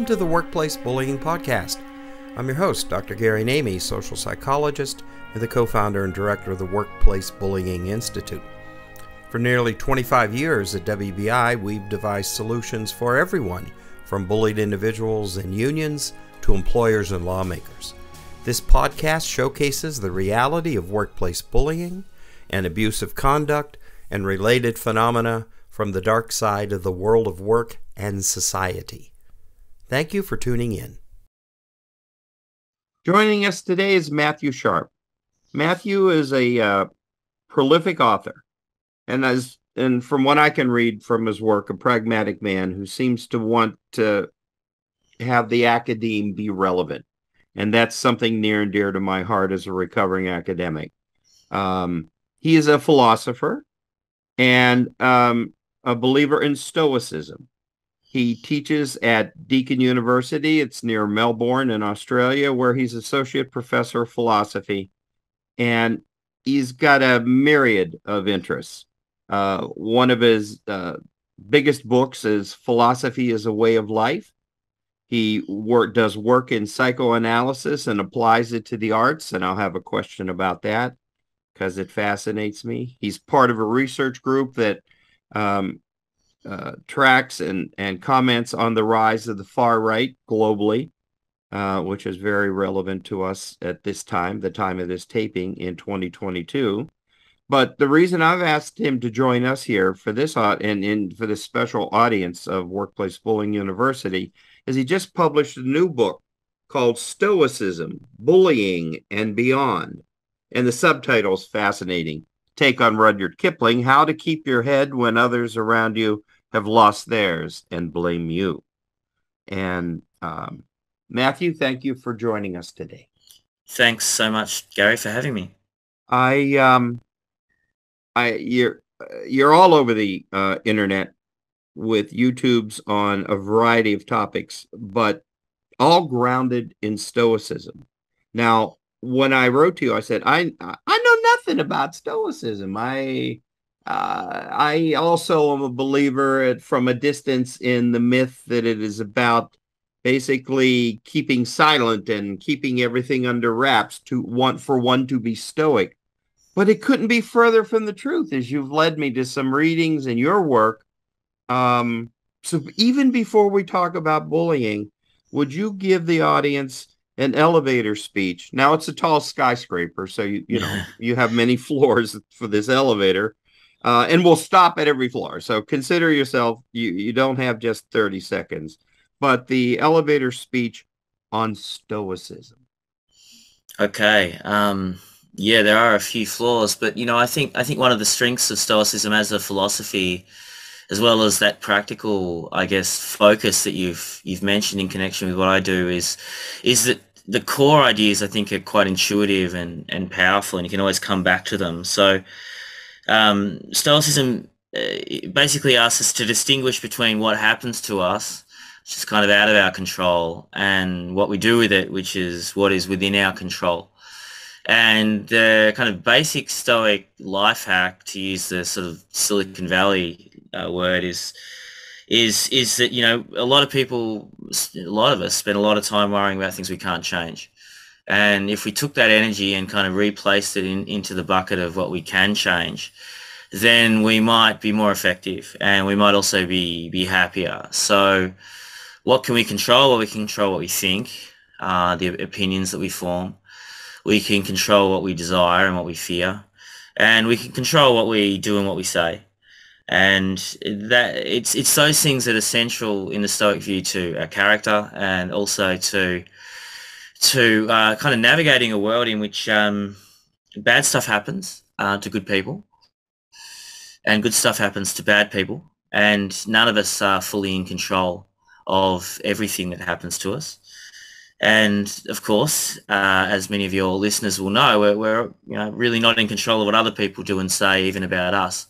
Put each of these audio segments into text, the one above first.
Welcome to the Workplace Bullying Podcast. I'm your host, Dr. Gary Namey, social psychologist and the co-founder and director of the Workplace Bullying Institute. For nearly 25 years at WBI, we've devised solutions for everyone, from bullied individuals and unions to employers and lawmakers. This podcast showcases the reality of workplace bullying and abusive conduct and related phenomena from the dark side of the world of work and society. Thank you for tuning in. Joining us today is Matthew Sharpe. Matthew is a prolific author, and from what I can read from his work, a pragmatic man who seems to want to have the academe be relevant. And that's something near and dear to my heart as a recovering academic. He is a philosopher and a believer in Stoicism. He teaches at Deakin University. It's near Melbourne in Australia, where he's associate professor of philosophy. And he's got a myriad of interests. One of his biggest books is Philosophy is a Way of Life. He does work in psychoanalysis and applies it to the arts, and I'll have a question about that because it fascinates me. He's part of a research group that tracks and comments on the rise of the far right globally, which is very relevant to us at this time, the time of this taping in 2022. But the reason I've asked him to join us here for this for this special audience of Workplace Bullying University is he just published a new book called Stoicism, Bullying and Beyond. And the subtitle is fascinating. Take on Rudyard Kipling, How to Keep Your Head When Others Around You Have Lost Theirs and Blame You. And Matthew, thank you for joining us today. Thanks so much, Gary, for having me. You're all over the internet with YouTubes on a variety of topics, but all grounded in Stoicism. Now, when I wrote to you, I said, I know nothing about Stoicism. I also am a believer from a distance in the myth that it is about basically keeping silent and keeping everything under wraps for one to be stoic. But it couldn't be further from the truth, as you've led me to some readings in your work. So even before we talk about bullying, would you give the audience an elevator speech? Now it's a tall skyscraper, so you have many floors for this elevator, and we'll stop at every floor. So consider yourself, you don't have just 30 seconds, but the elevator speech on Stoicism. Okay. Yeah, there are a few flaws, but I think one of the strengths of Stoicism as a philosophy, as well as that practical, I guess, focus that you've mentioned in connection with what I do, is that the core ideas, I think, are quite intuitive and powerful, and you can always come back to them. So Stoicism basically asks us to distinguish between what happens to us, which is kind of out of our control, and what we do with it, which is what is within our control. And the kind of basic Stoic life hack, to use the sort of Silicon Valley word, is that a lot of us spend a lot of time worrying about things we can't change. And if we took that energy and kind of replaced it into the bucket of what we can change, then we might be more effective, and we might also be happier. So what can we control? Well, we can control what we think, the opinions that we form. We can control what we desire and what we fear, and we can control what we do and what we say. And that it's those things that are central in the Stoic view to our character, and also to kind of navigating a world in which bad stuff happens to good people, and good stuff happens to bad people, and none of us are fully in control of everything that happens to us. And of course, as many of your listeners will know, we're really not in control of what other people do and say, even about us.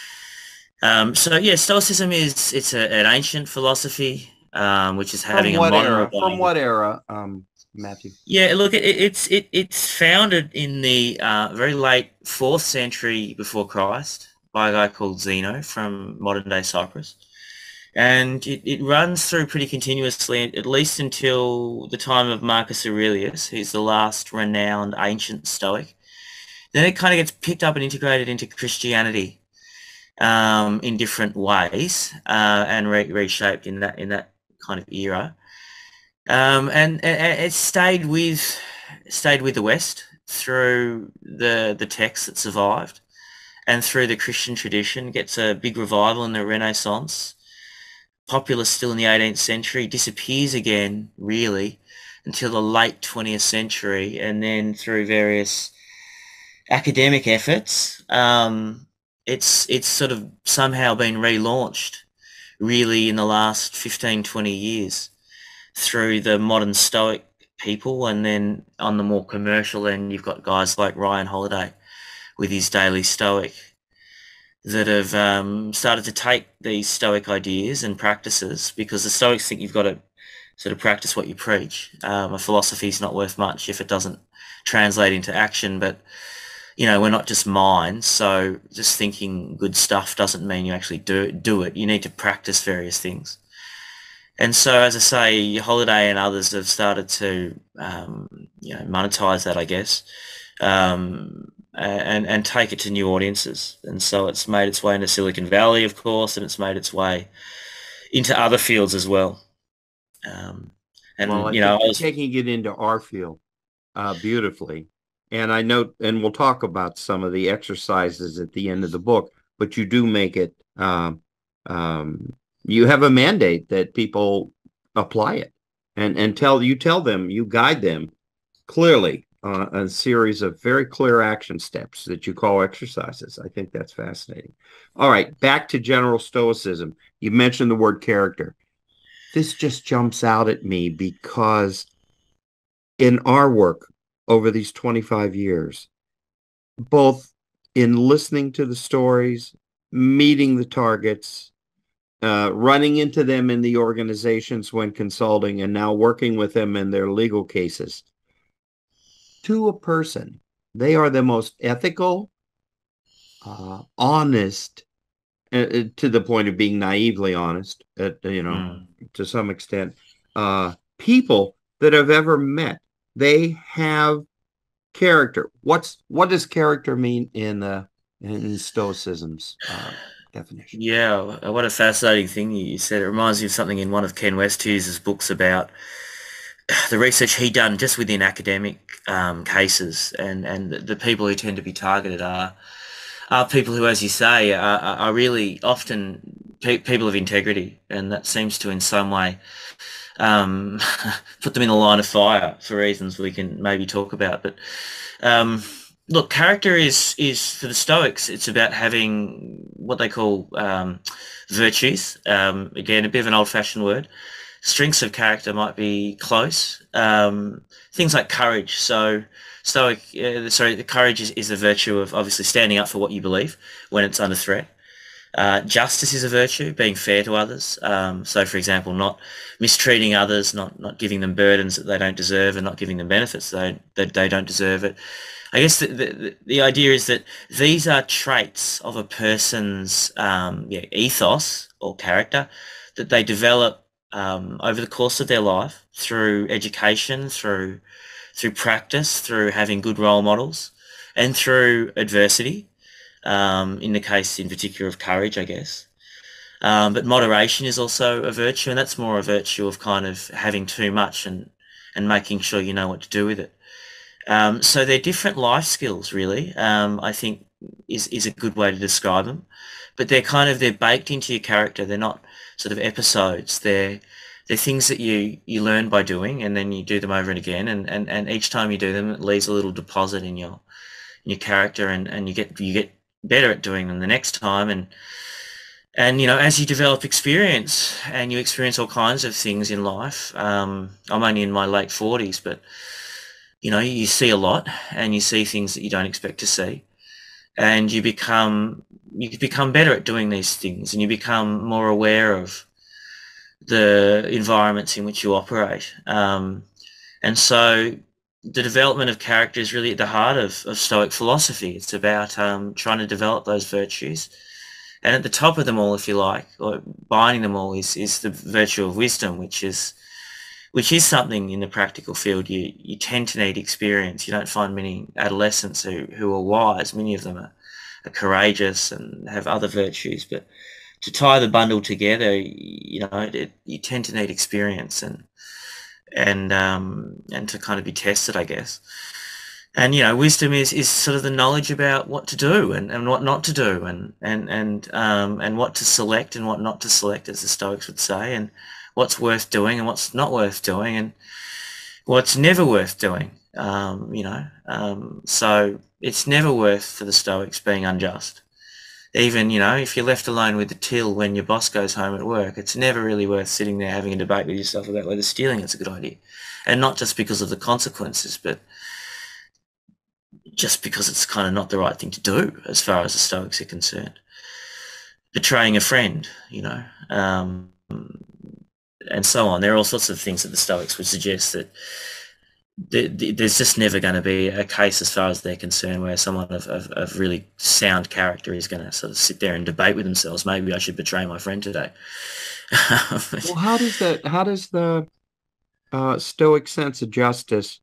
So yeah, Stoicism it's an ancient philosophy, which is having a modern. From what era, Matthew? Yeah, look, it's founded in the very late 4th century before Christ by a guy called Zeno from modern day Cyprus. And it runs through pretty continuously, at least until the time of Marcus Aurelius, who's the last renowned ancient Stoic. Then it kind of gets picked up and integrated into Christianity in different ways and reshaped in that kind of era. And it stayed with the West through the texts that survived and through the Christian tradition. Gets a big revival in the Renaissance. Popular still in the 18th century, disappears again, really, until the late 20th century, and then through various academic efforts, it's sort of somehow been relaunched, really, in the last 15, 20 years through the modern Stoic people, and then on the more commercial end, you've got guys like Ryan Holiday with his Daily Stoic that have started to take these Stoic ideas and practices, because the Stoics think you've got to sort of practice what you preach. A philosophy is not worth much if it doesn't translate into action, but we're not just minds, so just thinking good stuff doesn't mean you actually do it. You need to practice various things. And so, as I say, Holiday and others have started to monetize that, I guess, and take it to new audiences. And so it's made its way into Silicon Valley, of course, and it's made its way into other fields as well. Well, I think you're taking it into our field beautifully. And I note, and we'll talk about some of the exercises at the end of the book, but you do make it, you have a mandate that people apply it and tell them, you guide them clearly a series of very clear action steps that you call exercises. I think that's fascinating. All right, back to general Stoicism. You mentioned the word character. This just jumps out at me because in our work over these 25 years, both in listening to the stories, meeting the targets, running into them in the organizations when consulting, and now working with them in their legal cases, to a person, they are the most ethical, honest, to the point of being naively honest, to some extent, people that I've ever met. They have character. What does character mean in Stoicism's definition? Yeah, what a fascinating thing you said. It reminds me of something in one of Ken Westhouse's books about the research he done just within academic cases, and the people who tend to be targeted are people who, as you say, are really often people of integrity, and that seems to in some way put them in the line of fire for reasons we can maybe talk about. But look, character is for the Stoics, it's about having what they call virtues. Again, a bit of an old-fashioned word. Strengths of character might be close. Things like courage. So the courage is the virtue of obviously standing up for what you believe when it's under threat. Justice is a virtue, being fair to others. So, for example, not mistreating others, not giving them burdens that they don't deserve, and not giving them benefits that they don't deserve it. I guess the idea is that these are traits of a person's ethos or character that they develop over the course of their life through education, through practice, through having good role models, and through adversity. In the case in particular of courage, I guess. But moderation is also a virtue, and that's more a virtue of kind of having too much and making sure you know what to do with it. So they're different life skills, really. I think is a good way to describe them. But they're baked into your character. They're not sort of episodes. They're things that you learn by doing, and then you do them over and again, and each time you do them, it leaves a little deposit in your character, and you get better at doing them the next time, and as you develop experience and you experience all kinds of things in life. I'm only in my late 40s, but you see a lot, and you see things that you don't expect to see, and you become better at doing these things, and you become more aware of the environments in which you operate, and so the development of character is really at the heart of Stoic philosophy. It's about trying to develop those virtues And at the top of them all, if you like, or binding them all, is the virtue of wisdom, which is something in the practical field you tend to need experience. You don't find many adolescents who are wise. Many of them are courageous and have other virtues, but to tie the bundle together, you tend to need experience and to kind of be tested, I guess. And wisdom is sort of the knowledge about what to do and what not to do, and what to select and what not to select, as the Stoics would say, and what's worth doing and what's not worth doing, and what's never worth doing. So it's never worth for the Stoics being unjust. Even, if you're left alone with the till when your boss goes home at work, it's never really worth sitting there having a debate with yourself about whether stealing is a good idea. And not just because of the consequences, but just because it's kind of not the right thing to do as far as the Stoics are concerned. Betraying a friend, and so on. There are all sorts of things that the Stoics would suggest that there's just never going to be a case, as far as they're concerned, where someone of really sound character is going to sort of sit there and debate with themselves, maybe I should betray my friend today. Well, how does the Stoic sense of justice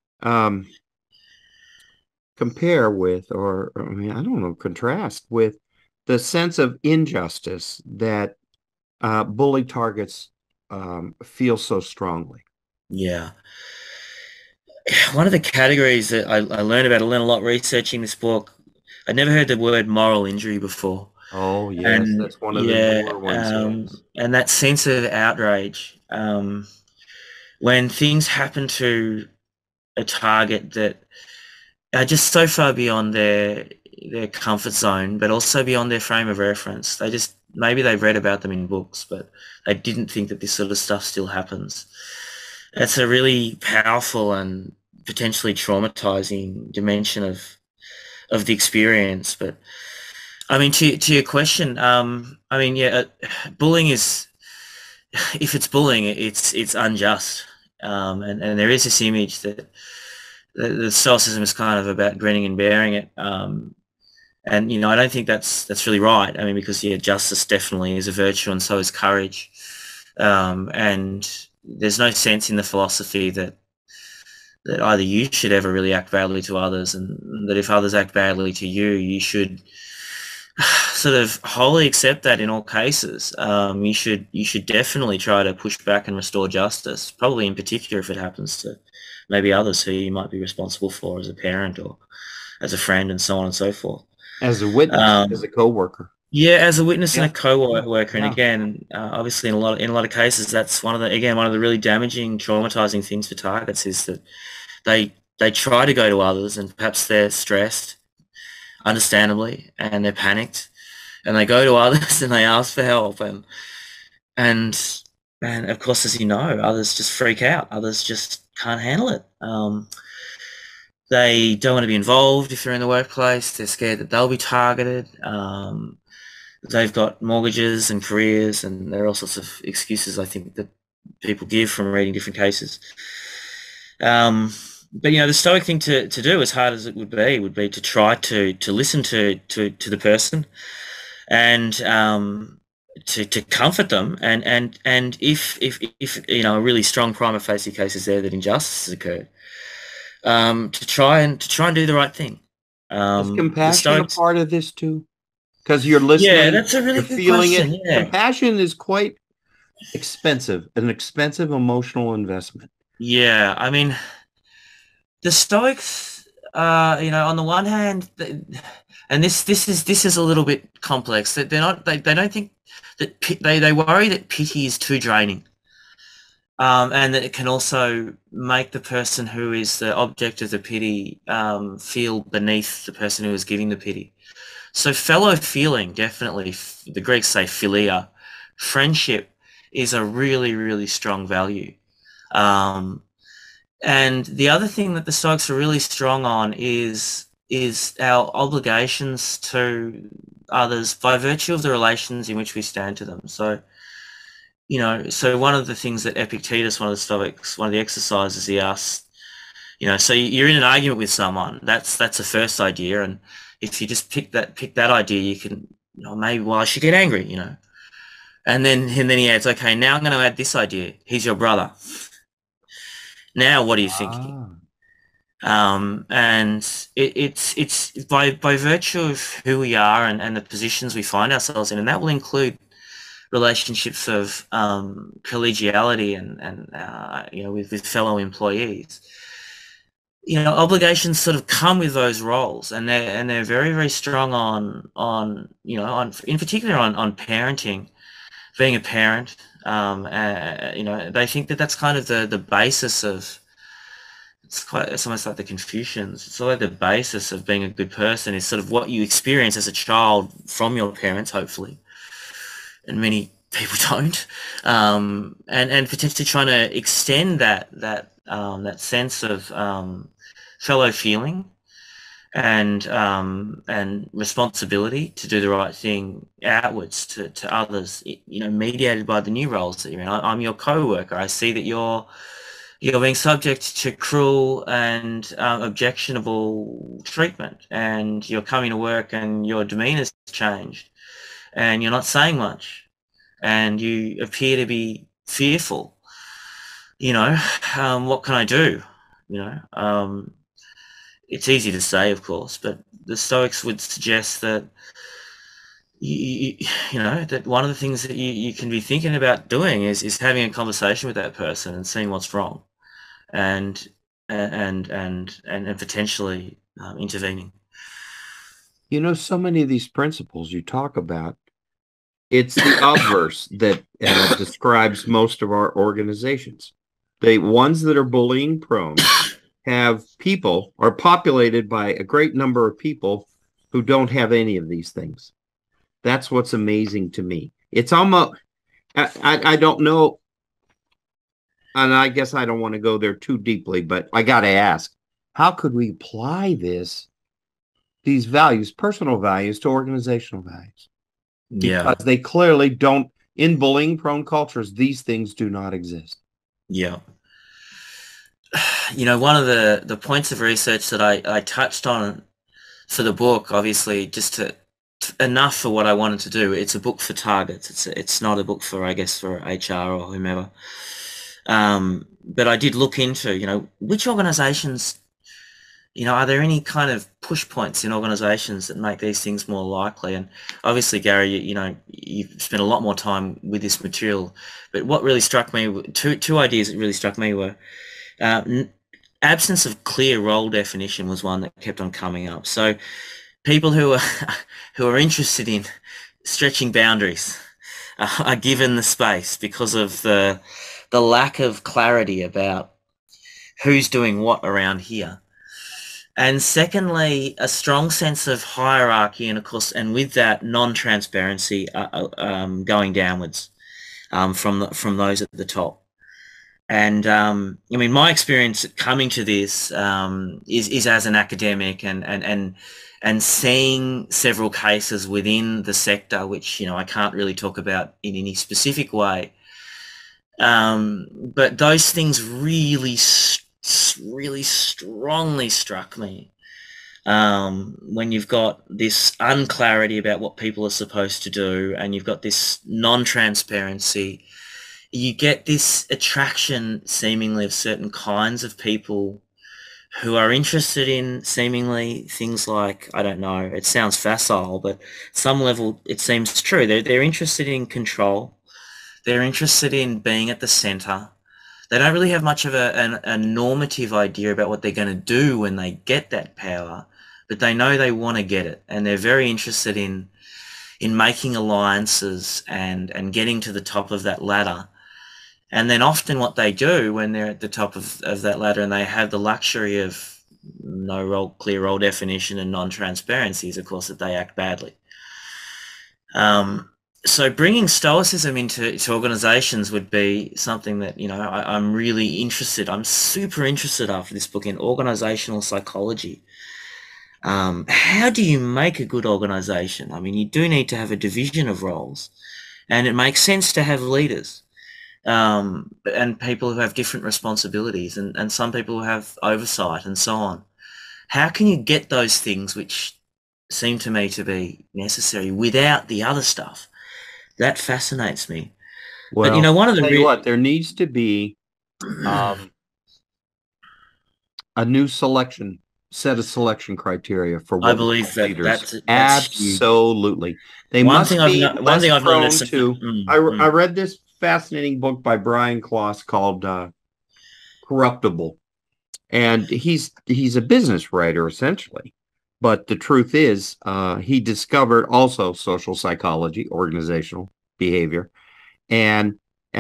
compare with, or I mean, I don't know, contrast with the sense of injustice that bully targets feel so strongly? Yeah. One of the categories that I learned about, I learned a lot researching this book. I'd never heard the word moral injury before. Oh, yes, And that's one of the newer ones, yes. and that sense of outrage, when things happen to a target that are just so far beyond their comfort zone, but also beyond their frame of reference. Maybe they've read about them in books, but they didn't think that this sort of stuff still happens. It's a really powerful and potentially traumatizing dimension of the experience. But I mean, to your question, bullying is, if it's bullying, it's unjust, and there is this image that the Stoicism is kind of about grinning and bearing it, and I don't think that's really right. I mean, because justice definitely is a virtue, and so is courage, and there's no sense in the philosophy that either you should ever really act badly to others, and that if others act badly to you, you should sort of wholly accept that in all cases. You should definitely try to push back and restore justice, probably in particular if it happens to maybe others who you might be responsible for as a parent or as a friend, and so on and so forth. As a witness, as a co-worker. Yeah, as a witness and a co-worker, Yeah. and again, obviously, in a lot of cases, that's one of the really damaging, traumatizing things for targets is that they try to go to others, and perhaps they're stressed, understandably, and they're panicked, and they go to others and they ask for help, and of course, as you know, others just freak out. Others just can't handle it. They don't want to be involved if they're in the workplace. They're scared that they'll be targeted. They've got mortgages and careers, and there are all sorts of excuses, I think, that people give from reading different cases. But the Stoic thing to do, as hard as it would be to try to listen to the person, and to comfort them, and if a really strong prima facie case is there that injustice has occurred, to try and do the right thing. Is The compassion a Stoics, part of this too? Because you're listening, yeah, that's a really you're good feeling question. it. Yeah, Compassion is quite expensive, an expensive emotional investment. yeah. I mean, the Stoics, on the one hand, and this is a little bit complex. That they don't think that they worry that pity is too draining, and that it can also make the person who is the object of the pity feel beneath the person who is giving the pity. So fellow feeling, definitely, the Greeks say philia, friendship is a really, really strong value. And the other thing that the Stoics are really strong on is our obligations to others by virtue of the relations in which we stand to them. So, so one of the things that Epictetus, one of the Stoics, one of the exercises he asked, so you're in an argument with someone, that's a first idea, and if you just pick that idea, maybe why I should get angry, and then he adds, okay, now I'm going to add this idea. He's your brother. Now, what are you thinking? Ah. And it's by virtue of who we are and the positions we find ourselves in, and that will include relationships of collegiality and with fellow employees. Obligations sort of come with those roles, and they're very, very strong on in particular on parenting, being a parent. They think that that's kind of the basis of it's almost like the Confucians. It's like the basis of being a good person is sort of what you experience as a child from your parents, hopefully, and many people don't, and potentially trying to extend that sense of fellow feeling and responsibility to do the right thing outwards to others, mediated by the new roles that you're in. I'm your co-worker. I see that you're being subject to cruel and objectionable treatment, and you're coming to work and your demeanor's changed, and you're not saying much, and you appear to be fearful. What can I do? You know, it's easy to say, of course, but the Stoics would suggest that that one of the things that you can be thinking about doing is having a conversation with that person and seeing what's wrong, and and potentially intervening. So many of these principles you talk about, it's the obverse that describes most of our organizations. The ones that are bullying prone are populated by a great number of people who don't have any of these things. That's what's amazing to me. It's almost, I don't know, and I guess I don't want to go there too deeply, but I got to ask, how could we apply these values, personal values, to organizational values? Yeah. Because they clearly don't, in bullying prone cultures, these things do not exist. Yeah. One of the points of research that I touched on for the book, obviously, just enough for what I wanted to do. It's a book for targets. It's not a book for, I guess, for HR or whomever. But I did look into, which organizations, are there any kind of push points in organizations that make these things more likely? And obviously, Gary, you've spent a lot more time with this material. But what really struck me, two ideas that really struck me were absence of clear role definition was one that kept on coming up. So people who are interested in stretching boundaries are given the space because of the lack of clarity about who's doing what around here. And secondly, a strong sense of hierarchy, and of course, and with that, non-transparency going downwards from those at the top. And my experience coming to this is as an academic and seeing several cases within the sector, which I can't really talk about in any specific way. But those things really strongly struck me. When you've got this unclarity about what people are supposed to do, and you've got this non-transparency, you get this attraction seemingly of certain kinds of people who are interested in seemingly things like, I don't know, it sounds facile, but at some level it seems true. They're interested in control. They're interested in being at the center. They don't really have much of a normative idea about what they're going to do when they get that power, but they know they want to get it, and they're very interested in making alliances and getting to the top of that ladder. And then often what they do when they're at the top of that ladder and they have the luxury of clear role definition and non-transparency is, of course, that they act badly. So bringing Stoicism into organizations would be something that, I'm really interested. I'm super interested after this book in organizational psychology. How do you make a good organization? I mean, you do need to have a division of roles, and it makes sense to have leaders. And people who have different responsibilities and some people who have oversight and so on. How can you get those things which seem to me to be necessary without the other stuff. That fascinates me. But, Well, one of I'll the tell you what, there needs to be um, a new set of selection criteria for I what we believe call that leaders. that's huge. Absolutely. They must be One less thing I've prone noticed. to. I read this fascinating book by Brian Kloss called Corruptible. And he's a business writer essentially. But the truth is, he discovered also social psychology, organizational behavior, and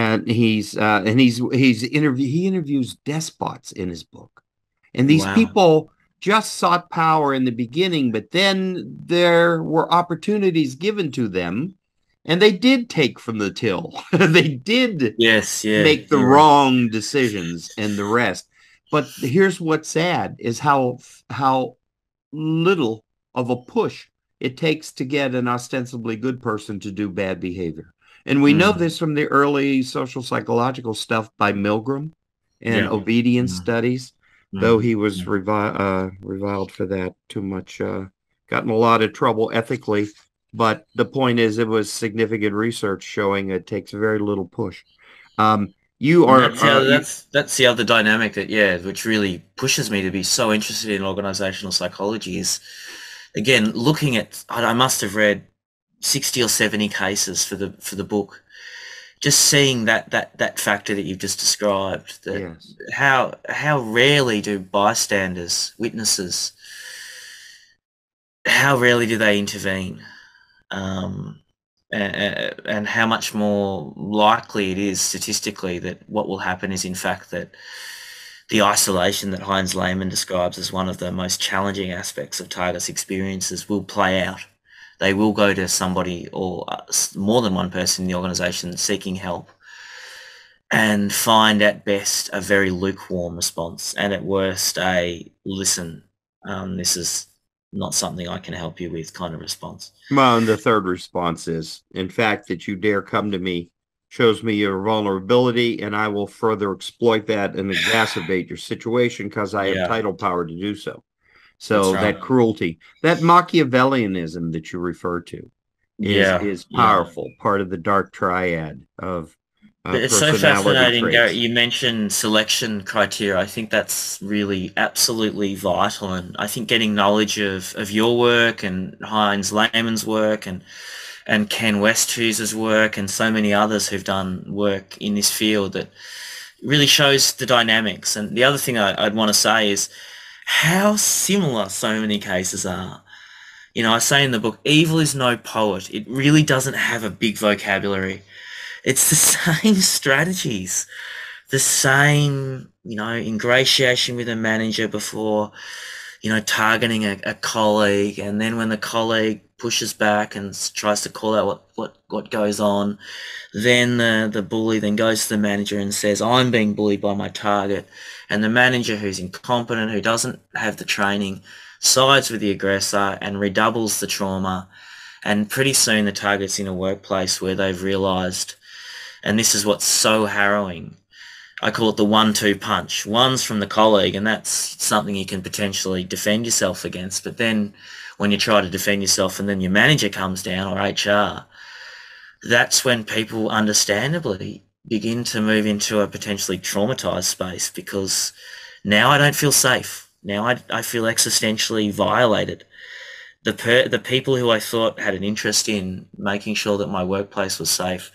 he interviews despots in his book, and these Wow. people just sought power in the beginning, but then there were opportunities given to them, and they did take from the till. They did Yes. Yeah. make the You're right. wrong decisions and the rest. But here's what's sad is how little of a push it takes to get an ostensibly good person to do bad behavior. And we know Mm. this from the early social psychological stuff by Milgram and Yeah. obedience Mm. studies, though Mm. he was reviled for that too much, got in a lot of trouble ethically. But the point is, it was significant research showing it takes very little push. You And are, that's the other dynamic that, which really pushes me to be so interested in organizational psychology is, again, looking at, I must have read 60 or 70 cases for the book, just seeing that factor that you've just described, that yes. how rarely do bystanders, witnesses, how rarely do they intervene, um, and how much more likely it is statistically that what will happen is in fact that the isolation that Heinz Lehmann describes as one of the most challenging aspects of targets' experiences will play out. They will go to somebody or more than one person in the organisation seeking help and find at best a very lukewarm response, and at worst a listen, this is not something I can help you with kind of response. Well, and the third response is, in fact, that you dare come to me shows me your vulnerability, and I will further exploit that and exacerbate your situation because I have Yeah, title power to do so. that's So right. that cruelty, that Machiavellianism that you refer to, Yeah, is yeah. powerful, part of the dark triad of But it's so personality fascinating, Garrett. traits. You mentioned selection criteria. I think that's really absolutely vital. And I think getting knowledge of your work and Heinz Lehmann's work and Ken Westhues's work and so many others who've done work in this field that really shows the dynamics. And the other thing I'd want to say is how similar so many cases are. I say in the book, evil is no poet. It really doesn't have a big vocabulary. It's the same strategies, the same, ingratiation with a manager before, targeting a colleague. And then when the colleague pushes back and tries to call out what goes on, then the bully then goes to the manager and says, I'm being bullied by my target. And the manager, who's incompetent, who doesn't have the training, sides with the aggressor and redoubles the trauma. And pretty soon the target's in a workplace where they've realized, and this is what's so harrowing, I call it the 1-2 punch. One's from the colleague, and that's something you can potentially defend yourself against. But then when you try to defend yourself and then your manager comes down, or HR, that's when people understandably begin to move into a potentially traumatized space, because now I don't feel safe. Now I feel existentially violated. The people who I thought had an interest in making sure that my workplace was safe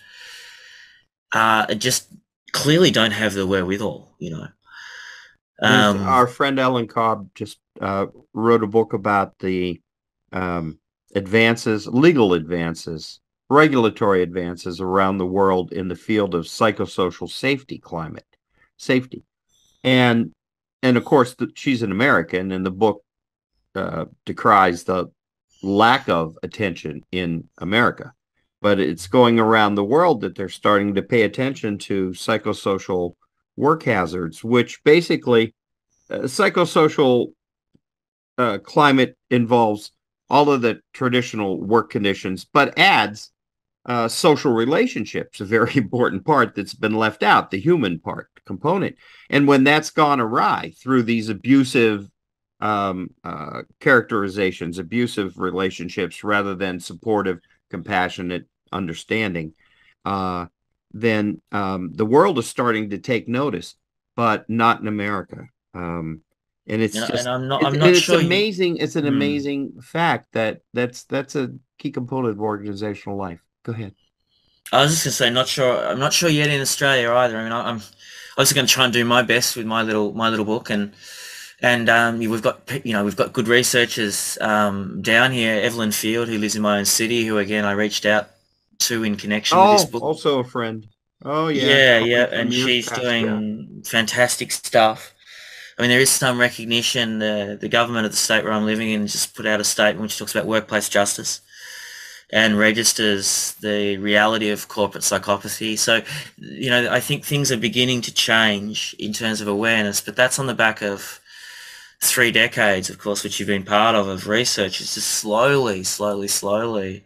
just clearly don't have the wherewithal. Yes, Um, our friend Ellen Cobb just wrote a book about the um, legal advances, regulatory advances around the world in the field of psychosocial safety, and of course she's an American, and the book decries the lack of attention in America, but it's going around the world that they're starting to pay attention to psychosocial work hazards, which basically psychosocial climate involves all of the traditional work conditions, but adds social relationships, a very important part that's been left out, the human part component. And when that's gone awry through these abusive characterizations, abusive relationships, rather than supportive, compassionate understanding, then the world is starting to take notice, but not in America. And it's And just I'm not it's sure you. amazing. It's an Hmm. amazing fact that that's a key component of organizational life. Go ahead. I was just gonna say, not sure. I'm not sure yet in Australia either. I mean, I'm also going to try and do my best with my little book, and we've got we've got good researchers down here. Evelyn Field, who lives in my own city, who again I reached out to in connection with this Oh, book. also a friend. Oh yeah, Yeah, from yeah, from and years she's past. Yeah. doing fantastic stuff. I mean, there is some recognition. The government of the state where I'm living in just put out a statement which talks about workplace justice and registers the reality of corporate psychopathy. So, I think things are beginning to change in terms of awareness, but that's on the back of 3 decades, of course, which you've been part of research. It's just slowly, slowly, slowly,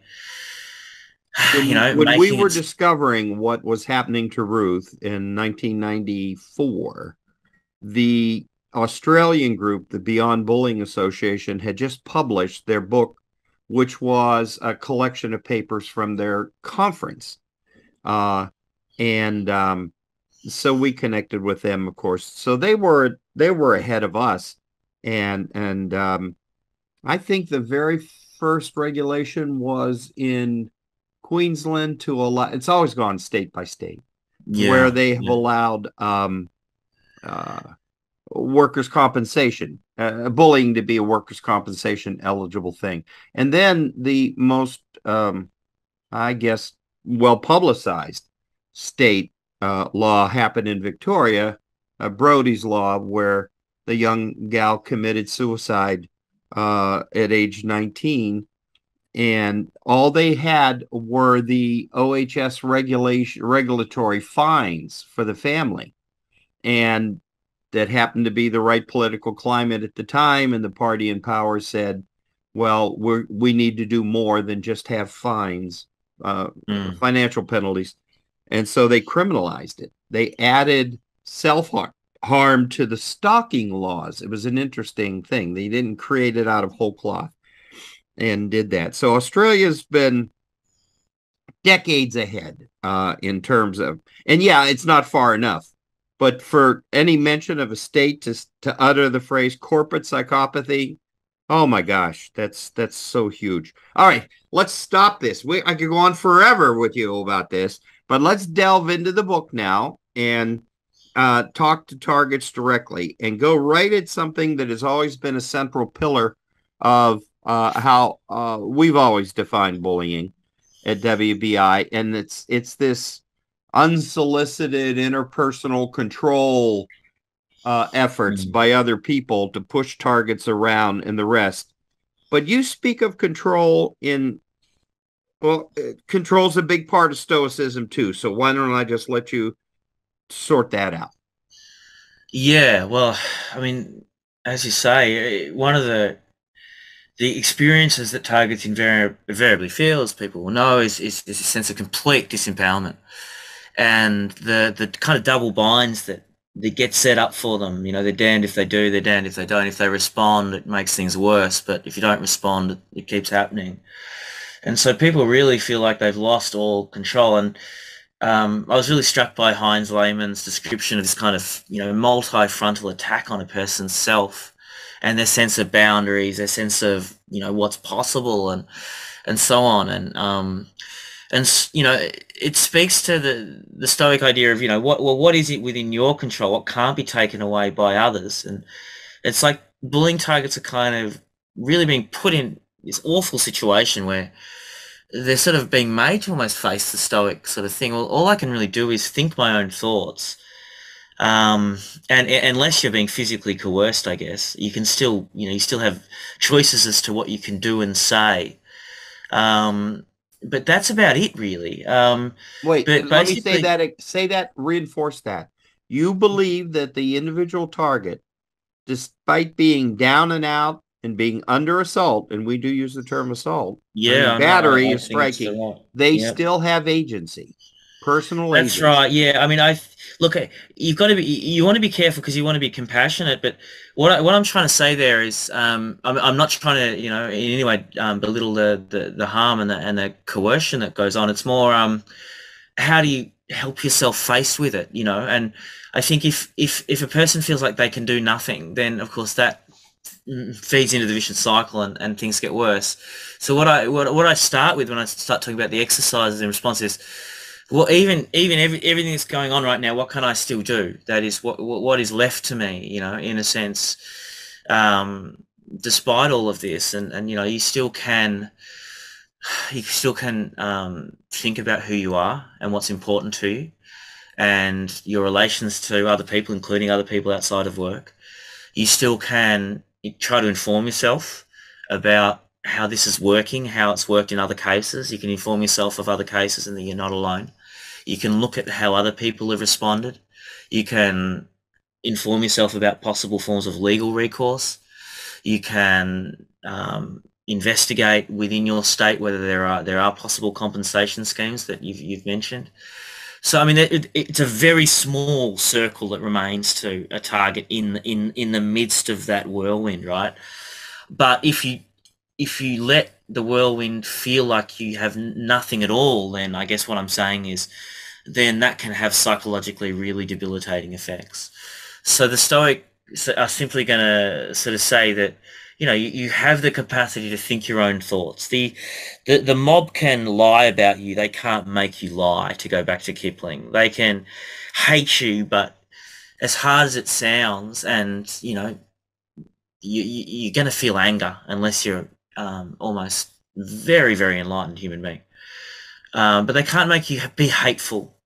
When we making were its. discovering what was happening to Ruth in 1994, the Australian group, the Beyond Bullying Association, had just published their book, which was a collection of papers from their conference. And So we connected with them, of course. So they were ahead of us, and I think the very first regulation was in Queensland to allow. It's always gone state by state, where Yeah, they have yeah. allowed uh, workers' compensation, bullying to be a workers' compensation eligible thing. And then the most, I guess, well publicized state law happened in Victoria, Brodie's Law, where the young gal committed suicide at age 19. And all they had were the OHS regulatory fines for the family. And that happened to be the right political climate at the time. And the party in power said, well, we need to do more than just have fines, uh, Mm. financial penalties. And so they criminalized it. They added self harm to the stalking laws. It was an interesting thing. They didn't create it out of whole cloth and did that. So Australia's been decades ahead in terms of, and yeah, it's not far enough. But for any mention of a state to utter the phrase corporate psychopathy, oh my gosh, that's so huge. All right, let's stop this. I could go on forever with you about this, but let's delve into the book now and talk to targets directly and go right at something that has always been a central pillar of how we've always defined bullying at WBI, and it's this unsolicited interpersonal control efforts Mm. by other people to push targets around and the rest. But you speak of control in, well, control's a big part of Stoicism too. So why don't I just let you sort that out? Yeah, well, I mean, as you say, one of the experiences that targets invariably feel, as people will know, is a sense of complete disempowerment, and the kind of double binds that get set up for them. They're damned if they do, they're damned if they don't. If they respond, it makes things worse, but if you don't respond, it keeps happening. And so people really feel like they've lost all control. And I was really struck by Heinz Lehmann's description of this kind of, multi-frontal attack on a person's self and their sense of boundaries, their sense of, what's possible and so on. And it speaks to the Stoic idea of, what is it within your control? What can't be taken away by others? And it's like bullying targets are kind of really being put in this awful situation where they're sort of being made to almost face the Stoic sort of thing. Well, all I can really do is think my own thoughts. And unless you're being physically coerced, I guess, you can still, you still have choices as to what you can do and say. Um, but that's about it, really. Wait, But let me say basically, that, reinforce that. You believe that the individual target, despite being down and out and being under assault, and we do use the term assault, I yeah, mean, I know. battery I is think it's the striking, right. they Yeah. still have agency. Personal That's agency. right. Yeah. I mean, look. You've got to be. You want to be careful because you want to be compassionate. But what I'm trying to say there is, I'm not trying to, in any way belittle the harm and the coercion that goes on. It's more, how do you help yourself face with it? And I think if a person feels like they can do nothing, then of course that feeds into the vicious cycle, and things get worse. So what I start with when I start talking about the exercises in response is, well, even everything that's going on right now, what can I still do? That is what is left to me, in a sense, um, despite all of this, and you still can think about who you are and what's important to you, and your relations to other people, including other people outside of work. You still can try to inform yourself about how this is working, how it's worked in other cases. You can inform yourself of other cases and that you're not alone. You can look at how other people have responded. You can inform yourself about possible forms of legal recourse. You can investigate within your state whether there are possible compensation schemes that you've mentioned. So I mean, it's a very small circle that remains to a target in the midst of that whirlwind, right? But if you let the whirlwind feel like you have nothing at all, then I guess what I'm saying is, then that can have psychologically really debilitating effects. So the Stoics are simply going to sort of say that, you have the capacity to think your own thoughts. The mob can lie about you. They can't make you lie, to go back to Kipling. They can hate you, but as hard as it sounds, and, you're going to feel anger unless you're almost very, very enlightened human being. But they can't make you be hateful.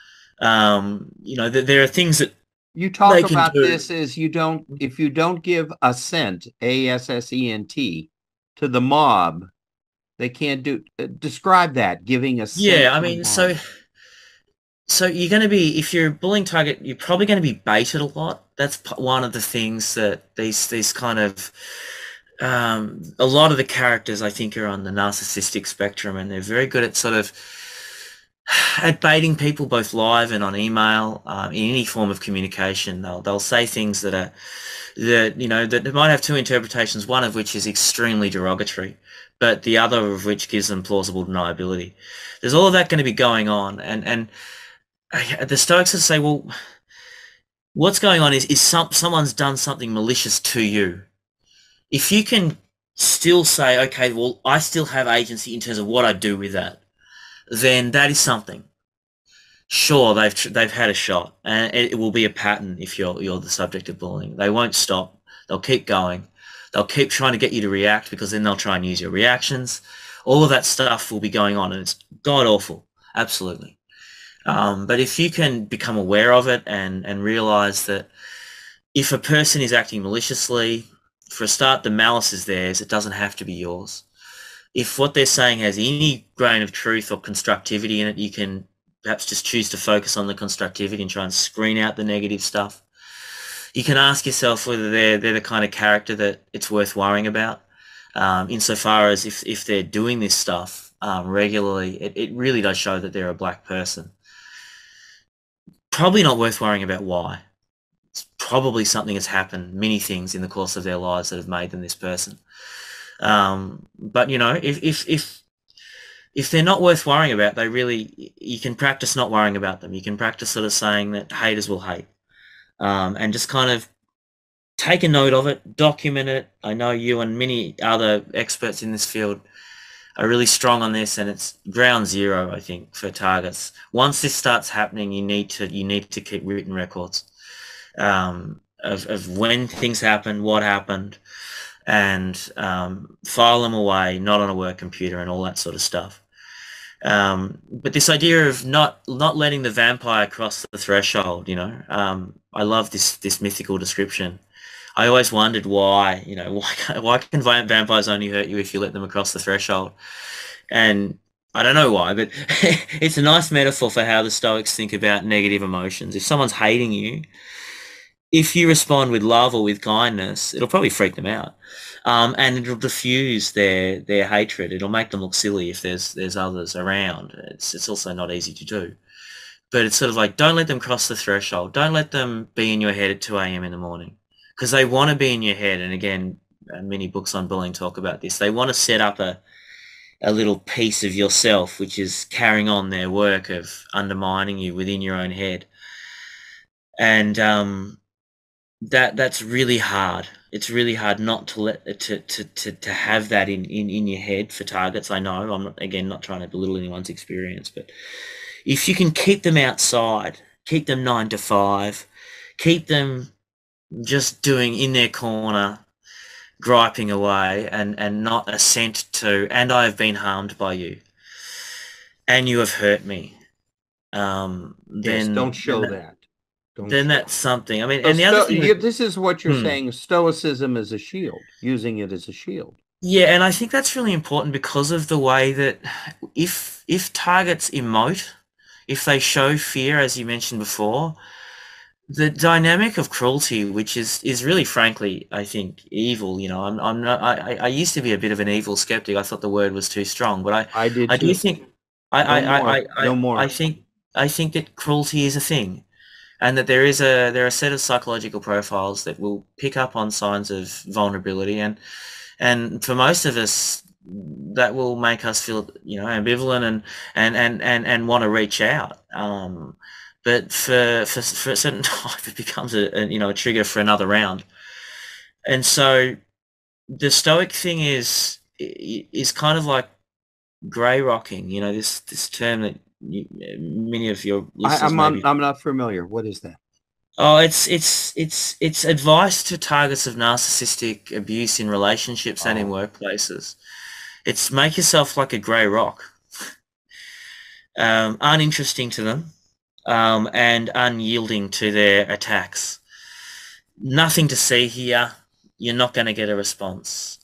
There are things that You talk they can about do. this as if you don't give assent, ASSENT, to the mob, they can't do. Describe that, giving Yeah, assent I to the mean, mob. so you're going to be, if you're a bullying target, you're probably going to be baited a lot. That's one of the things that these kind of a lot of the characters, I think, are on the narcissistic spectrum, and they're very good at sort of at baiting people both live and on email, in any form of communication. They'll say things that might have two interpretations, one of which is extremely derogatory, but the other of which gives them plausible deniability. There's all of that going to be going on, and the Stoics would say, well, what's going on is someone's done something malicious to you. If you can still say, okay, well, I still have agency in terms of what I do with that, then that is something. Sure, they've had a shot, and it will be a pattern if you're the subject of bullying. They won't stop. They'll keep going. They'll keep trying to get you to react, because then they'll try and use your reactions. All of that stuff will be going on, and it's god awful. Absolutely. But if you can become aware of it and realize that if a person is acting maliciously, for a start, the malice is theirs. It doesn't have to be yours. If what they're saying has any grain of truth or constructivity in it, you can perhaps just choose to focus on the constructivity and try and screen out the negative stuff. You can ask yourself whether they're the kind of character that it's worth worrying about. Insofar as if they're doing this stuff regularly, it really does show that they're a black person. Probably not worth worrying about why. It's probably something that's happened, many things in the course of their lives that have made them this person. But if they're not worth worrying about, you can practice not worrying about them. You can practice sort of saying that haters will hate, and just kind of take a note of it, document it. I know you and many other experts in this field are really strong on this, and it's ground zero, I think, for targets. Once this starts happening, you need to keep written records of when things happen, what happened, and file them away, not on a work computer and all that sort of stuff. But this idea of not letting the vampire cross the threshold, I love this mythical description. I always wondered why can vampires only hurt you if you let them across the threshold? And I don't know why, but it's a nice metaphor for how the Stoics think about negative emotions. If someone's hating you, if you respond with love or with kindness, it'll probably freak them out. And it'll diffuse their hatred. It'll make them look silly if there's others around. It's also not easy to do. but it's sort of like, don't let them cross the threshold. Don't let them be in your head at 2 a.m. in the morning, because they want to be in your head. And again, many books on bullying talk about this. They want to set up a little piece of yourself, which is carrying on their work of undermining you within your own head. And that's really hard. It's really hard not to let to have that in your head for targets. I know I'm not, again, not trying to belittle anyone's experience, but if you can keep them outside, keep them 9 to 5, keep them just doing in their corner, griping away, and not assent to, and I have been harmed by you, and you have hurt me. Yes, don't show Then that. Don't then show. that's something. I mean, So and the other thing that, this is what you're saying, Stoicism is a shield, using it as a shield. yeah, and I think that's really important because of the way that if targets emote, if they show fear, as you mentioned before, the dynamic of cruelty, which is really, frankly, I think, evil. You know, I'm not. I used to be a bit of an evil skeptic. I thought the word was too strong, but I did I do too. think No more. No more. I think that cruelty is a thing, and that there are a set of psychological profiles that will pick up on signs of vulnerability, and for most of us, that will make us feel, you know, ambivalent and want to reach out. But for a certain type, it becomes a trigger for another round. And so the Stoic thing is kind of like grey rocking. You know, this term that many of your listeners I'm not familiar. What is that? Oh, it's advice to targets of narcissistic abuse in relationships and in workplaces. It's make yourself like a grey rock, uninteresting to them, and unyielding to their attacks. Nothing to see here. You're not going to get a response.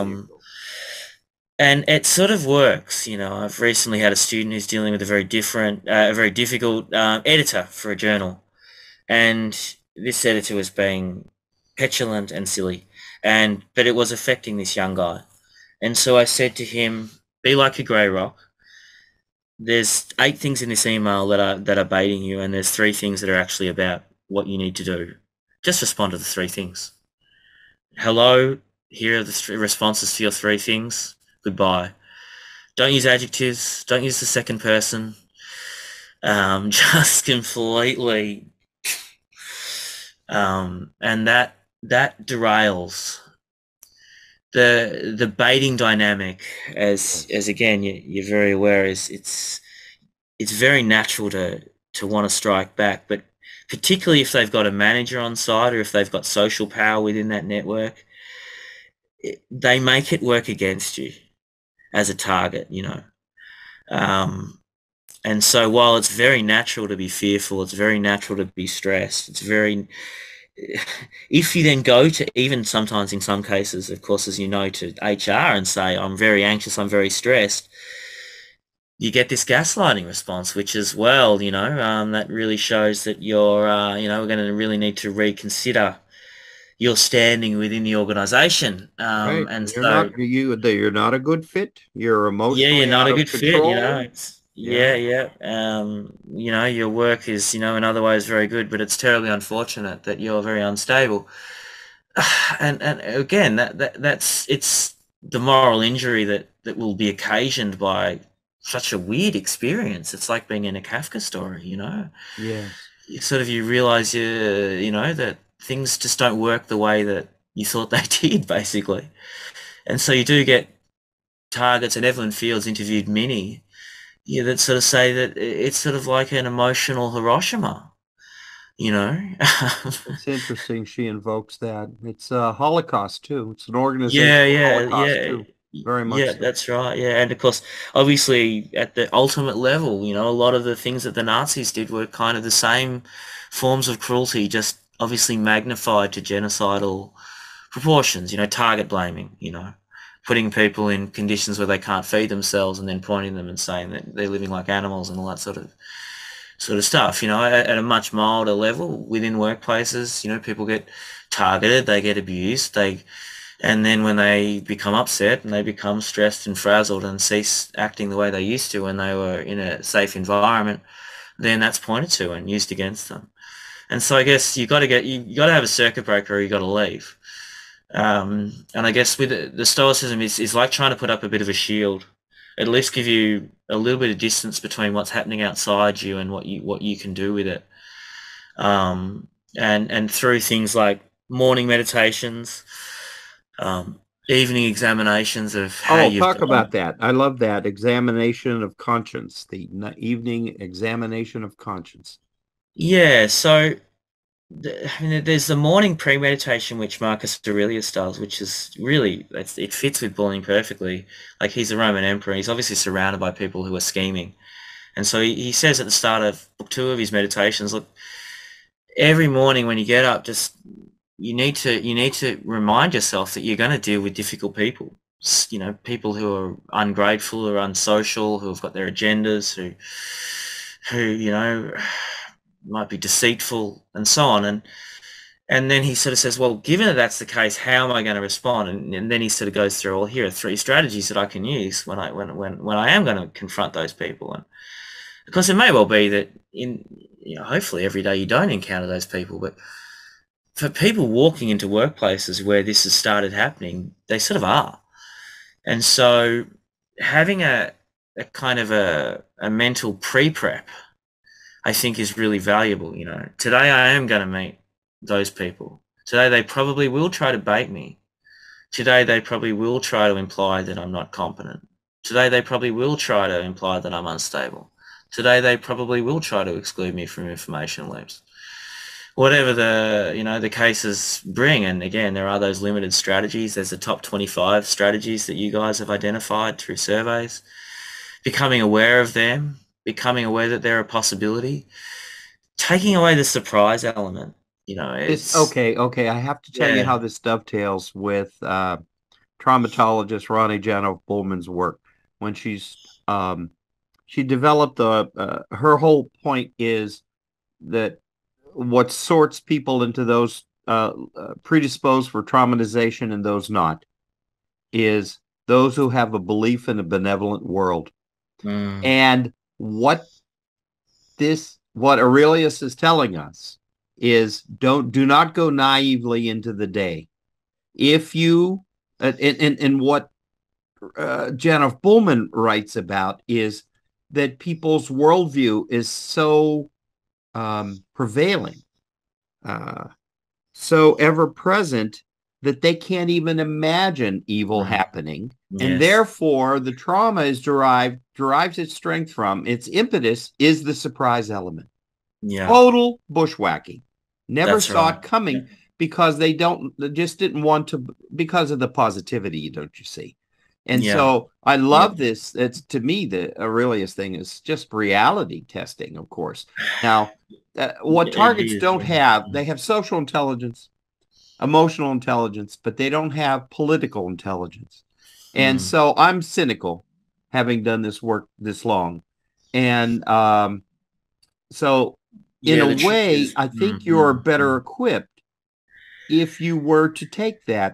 And it sort of works. You know, I've recently had a student who's dealing with a very difficult editor for a journal. And this editor was being petulant and silly, but it was affecting this young guy. And so I said to him, be like a grey rock. There's 8 things in this email that are baiting you, and there's 3 things that are actually about what you need to do. Just respond to the 3 things. Hello, here are the responses to your 3 things. Goodbye. Don't use adjectives. Don't use the second person. Just completely, and that derails the baiting dynamic. As again, you're very aware, is it's very natural to want to strike back, but particularly if they've got a manager on side or if they've got social power within that network, they make it work against you as a target, you know. And so while it's very natural to be fearful, it's very natural to be stressed, if you then go to, even sometimes in some cases, of course, as you know, to HR and say, I'm very anxious, I'm very stressed, you get this gaslighting response, which is, well, you know, that really shows that you're, we're going to really need to reconsider your standing within the organization. Right. And You're not a good fit. You're emotionally you're not out a of good fit, you know. control. Your work is, in other ways very good, but it's terribly unfortunate that you're very unstable. And again, it's the moral injury that will be occasioned by such a weird experience. It's like being in a Kafka story, you know. Yes. You realize that things just don't work the way that you thought they did, basically. And so you do get targets, and Evelyn Fields interviewed Minnie, that sort of say that it's sort of like an emotional Hiroshima, you know. It's interesting she invokes that. It's a Holocaust too. It's an organization Holocaust too. Very much so. That's right. Yeah, and of course, obviously, at the ultimate level, a lot of the things that the Nazis did were kind of the same forms of cruelty, just obviously magnified to genocidal proportions. Target blaming. Putting people in conditions where they can't feed themselves, and then pointing them and saying that they're living like animals and all that sort of stuff. At a much milder level within workplaces, people get targeted, they get abused, and then when they become upset and they become stressed and frazzled and cease acting the way they used to when they were in a safe environment, then that's pointed to and used against them. And so I guess you got to have a circuit breaker, or you got to leave. And I guess with the Stoicism is like trying to put up a bit of a shield, at least give you a little bit of distance between what's happening outside you and what you can do with it. And through things like morning meditations, evening examinations of how you've talk about that. I love that examination of conscience, the evening examination of conscience. Yeah, so I mean, there's the morning premeditation, which Marcus Aurelius does, which is really, it fits with Bullying perfectly. Like, he's a Roman emperor. He's obviously surrounded by people who are scheming. And so he says at the start of book 2 of his meditations, look, every morning when you get up, just you need to remind yourself that you're going to deal with difficult people. You know, people who are ungrateful or unsocial, who have got their agendas, who you know, might be deceitful and so on. And then he sort of says, well, given that that's the case, how am I going to respond? And then he sort of goes through, well, here are 3 strategies that I can use when I am going to confront those people. And because it may well be that hopefully every day you don't encounter those people, but for people walking into workplaces where this has started happening, they sort of are. And so having a kind of a mental pre-prep, I think, is really valuable. You know, today I am going to meet those people. Today they probably will try to bait me. Today they probably will try to imply that I'm not competent. Today they probably will try to imply that I'm unstable. Today they probably will try to exclude me from information loops. Whatever the cases bring, and again, there are those limited strategies. There's the top 25 strategies that you guys have identified through surveys. Becoming aware of them, becoming aware that they're a possibility, taking away the surprise element. You know, it's okay. I have to tell you how this dovetails with traumatologist Ronnie Janoff Bullman's work. When she developed her whole point is that what sorts people into those predisposed for traumatization and those not is those who have a belief in a benevolent world. And what Aurelius is telling us is do not go naively into the day. If you and what Janoff Bullman writes about is that people's worldview is so prevailing, so ever present, that they can't even imagine evil happening. Yes. And therefore the trauma is derives its strength from, its impetus is the surprise element. Yeah. Total bushwhacking. Never saw it coming because they just didn't want to, because of the positivity, don't you see? And so I love this. It's, to me, the Aurelius thing is just reality testing, of course. Now, what targets don't have, they have social intelligence, emotional intelligence, but they don't have political intelligence. And so I'm cynical, having done this work this long. And so in a way, I think you're better equipped if you were to take that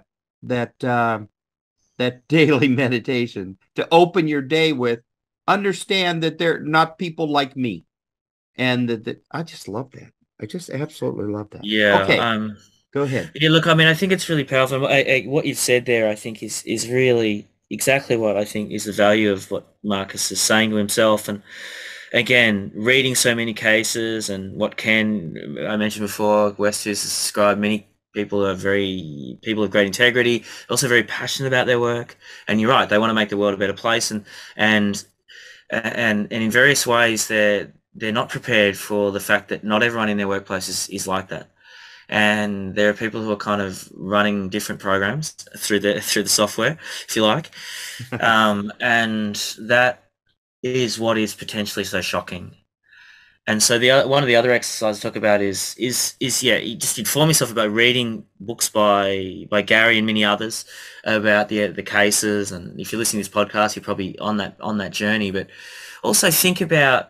daily meditation, to open your day with, understand that they're not people like me. And that I just love that. I just absolutely love that. Yeah. Okay. Go ahead. Yeah, look, I mean, I think it's really powerful. What you've said there, I think, is really exactly what I think is the value of what Marcus is saying to himself. And again, reading so many cases, and what I mentioned before, West has described many people of great integrity, also very passionate about their work. And you're right, they want to make the world a better place. And in various ways, they're not prepared for the fact that not everyone in their workplace is like that. And there are people who are kind of running different programs through the software, if you like, and that is what is potentially so shocking. And so one of the other exercises I talk about is you just inform yourself about reading books by Gary and many others about the cases. And if you're listening to this podcast, you're probably on that journey. But also think about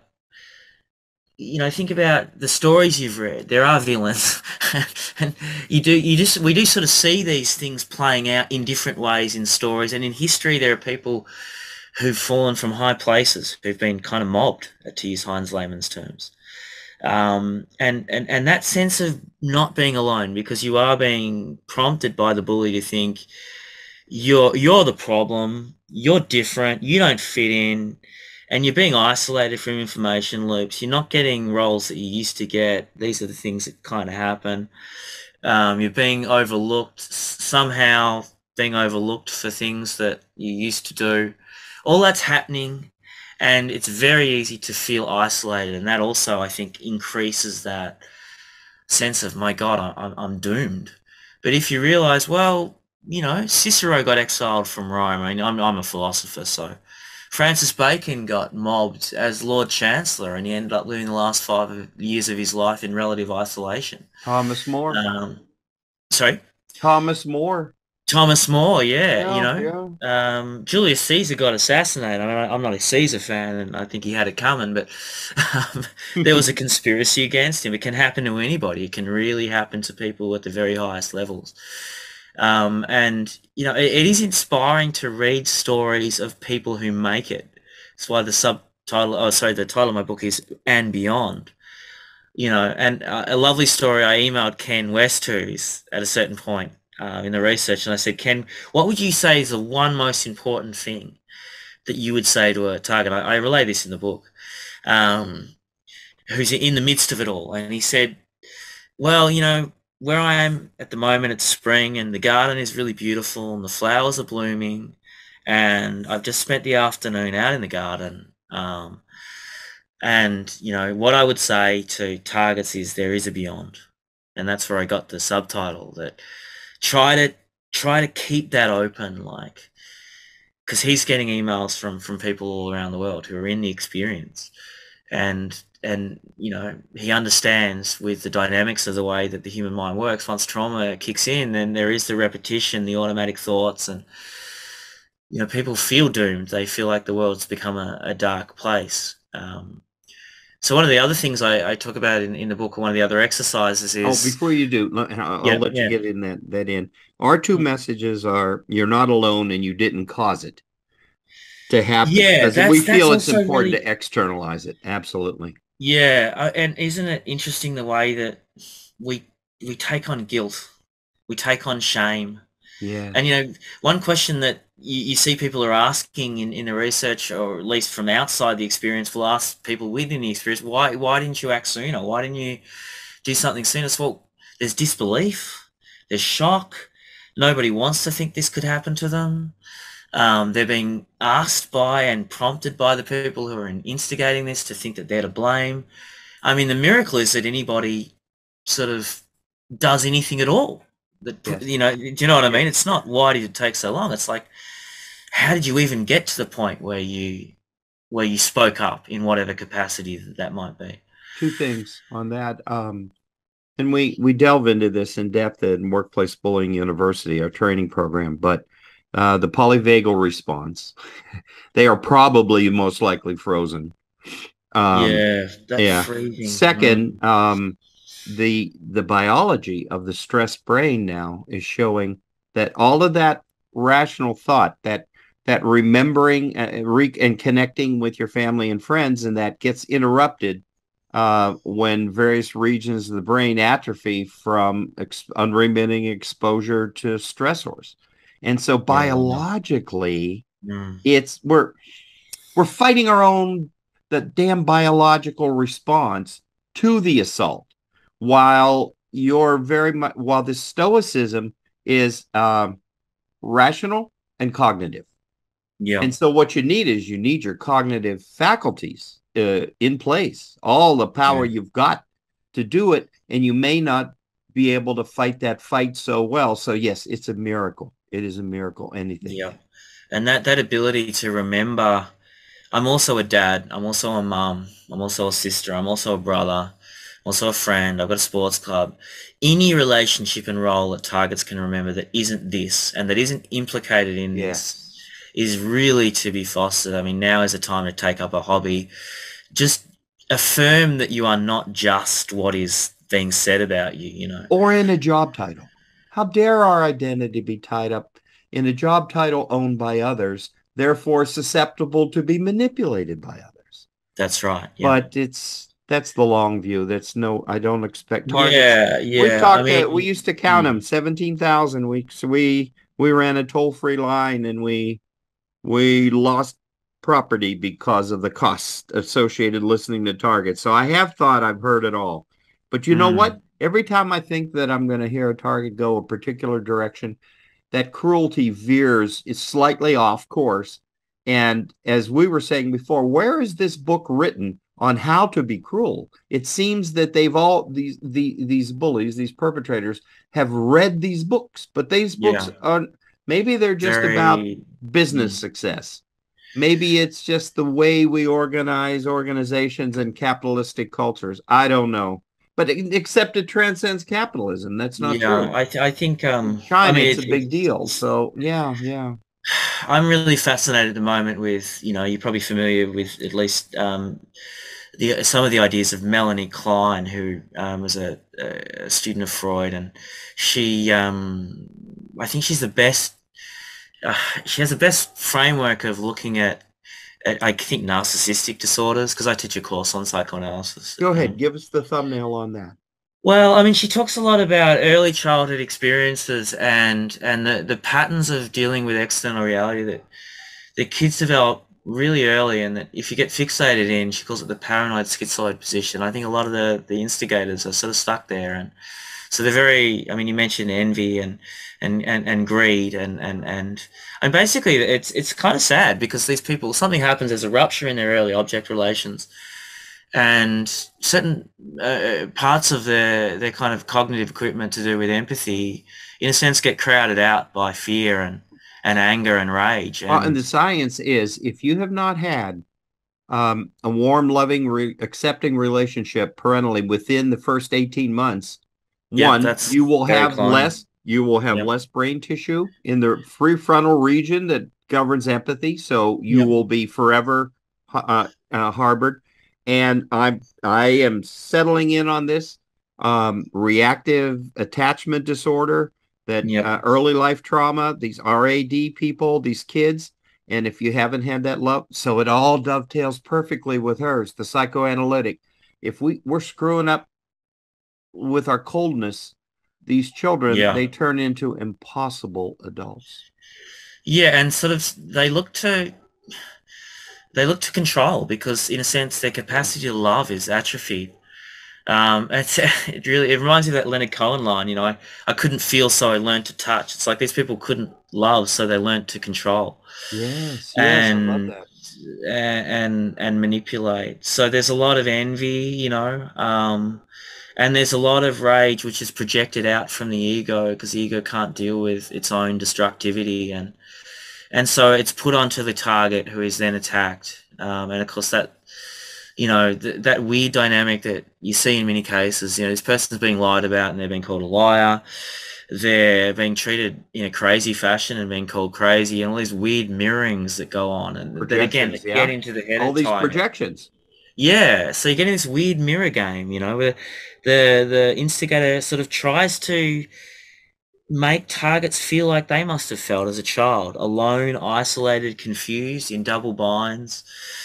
the stories you've read. There are villains, and we do sort of see these things playing out in different ways in stories. And in history, there are people who've fallen from high places, who've been kind of mobbed, to use Heinz Lehmann's terms. And that sense of not being alone, because you are being prompted by the bully to think you're the problem, you're different, you don't fit in, and you're being isolated from information loops. You're not getting roles that you used to get. These are the things that kind of happen. You're being overlooked somehow, being overlooked for things that you used to do. All that's happening, and it's very easy to feel isolated. And that also, I think, increases that sense of, my God, I'm doomed. But if you realize, well, Cicero got exiled from Rome. I mean, I'm a philosopher, so Francis Bacon got mobbed as Lord Chancellor, and he ended up living the last 5 years of his life in relative isolation. Thomas More. Um, Sorry? Thomas More. Thomas More, yeah, Julius Caesar got assassinated. I mean, I'm not a Caesar fan, and I think he had it coming, but there was a conspiracy against him. It can happen to anybody. It can really happen to people at the very highest levels. And, it is inspiring to read stories of people who make it. That's why the title of my book is And Beyond. And a lovely story I emailed Ken West, who's at a certain point in the research, and I said, Ken, what would you say is the one most important thing that you would say to a target? I relay this in the book, who's in the midst of it all. And he said, well, where I am at the moment, it's spring and the garden is really beautiful and the flowers are blooming, and I've just spent the afternoon out in the garden. And, what I would say to targets is there is a beyond. And that's where I got the subtitle, that try to keep that open, like, because he's getting emails from people all around the world who are in the experience. And he understands with the dynamics of the way that the human mind works. Once trauma kicks in, then there is the repetition, the automatic thoughts, and, people feel doomed. They feel like the world's become a dark place. So one of the other things I talk about in the book, or one of the other exercises is... Oh, before you do, I'll let you get in that in. Our two messages are, you're not alone and you didn't cause it to happen. Yeah, because we feel it's important to externalize it. Absolutely. Yeah, and isn't it interesting the way that we take on guilt, we take on shame. Yeah. And, one question that you see people are asking in the research, or at least from outside the experience, will ask people within the experience, why didn't you act sooner? Why didn't you do something sooner? So, well, there's disbelief, there's shock. Nobody wants to think this could happen to them. They're being asked by and prompted by the people who are instigating this to think that they're to blame. I mean, the miracle is that anybody sort of does anything at all. That, yes. Do you know what I mean? It's not, why did it take so long? It's like, how did you even get to the point where you spoke up in whatever capacity that might be? Two things on that. And we delve into this in depth in Workplace Bullying University, our training program, but the polyvagal response, they are probably most likely frozen. Freezing. Second, the biology of the stressed brain now is showing that all of that rational thought, that remembering and connecting with your family and friends, and that gets interrupted when various regions of the brain atrophy from unremitting exposure to stressors. And so biologically, we're fighting the damn biological response to the assault, while the Stoicism is rational and cognitive. Yeah. And so what you need is your cognitive faculties in place, all the power you've got to do it, and you may not be able to fight that fight so well. So yes, it's a miracle. It is a miracle, anything. Yeah. And that ability to remember, I'm also a dad, I'm also a mom, I'm also a sister, I'm also a brother, I'm also a friend, I've got a sports club. Any relationship and role that targets can remember that isn't this, and that isn't implicated in this, is really to be fostered. I mean, now is the time to take up a hobby. Just affirm that you are not just what is being said about you, Or in a job title. How dare our identity be tied up in a job title owned by others, therefore susceptible to be manipulated by others? That's right. Yeah. But it's That's the long view. I don't expect targets. Yeah, We've yeah. I talked, we mean, used to count them, mm, 17,000. We ran a toll-free line, and we lost property because of the costs associated listening to targets. So I have thought I've heard it all. But you know what? mm, Every time I think that I'm going to hear a target go a particular direction, that cruelty veers is slightly off course. And as we were saying before, where is this book written on how to be cruel? It seems that these bullies, these perpetrators, have read these books, but these books yeah, are maybe they're just about very. business Mm. success. Maybe it's just the way we organize organizations and capitalistic cultures. I don't know. But except it transcends capitalism. That's not Yeah, true. I think In I China, mean it's a big deal. So yeah, yeah. I'm really fascinated at the moment with, you're probably familiar with at least the some of the ideas of Melanie Klein, who was a student of Freud, and she I think she's the best. Uh, she has the best framework of looking at I think narcissistic disorders, because I teach a course on psychoanalysis. Go ahead, give us the thumbnail on that. Well, I mean, she talks a lot about early childhood experiences and the patterns of dealing with external reality that kids develop really early, and that if you get fixated in, she calls it the paranoid schizoid position. I think a lot of the instigators are sort of stuck there, and so they're very. I mean, you mentioned envy and greed and basically it's kind of sad because these people, something happens, there's a rupture in their early object relations, and certain parts of their kind of cognitive equipment to do with empathy, in a sense, get crowded out by fear and anger and rage. And the And science is if you have not had a warm, loving, accepting relationship parentally within the first 18 months, yep, one, that's very Klein. you will have Yep, less brain tissue in the prefrontal region that governs empathy. So you yep, will be forever harbored. And I am settling in on this reactive attachment disorder, that yep. early life trauma, these RAD people, these kids. And if you haven't had that love, so it all dovetails perfectly with hers, the psychoanalytic. If we're screwing up with our coldness, these children, Yeah. they turn into impossible adults. Yeah, and sort of they look to control because, in a sense, their capacity to love is atrophied. It reminds me of that Leonard Cohen line. I couldn't feel, so I learned to touch. It's like these people couldn't love, so they learned to control Yes, yes, I love and that. and manipulate. So there's a lot of envy, and there's a lot of rage which is projected out from the ego because the ego can't deal with its own destructivity, and so it's put onto the target, who is then attacked. And of course that weird dynamic that you see in many cases, this person's being lied about and they're being called a liar. They're being treated in a crazy fashion and being called crazy, and all these weird mirrorings that go on, and that again Projections, that get yeah. into the head All at these times. projections. Yeah, so you're getting this weird mirror game, where the instigator sort of tries to make targets feel like they must have felt as a child, alone, isolated, confused, in double binds,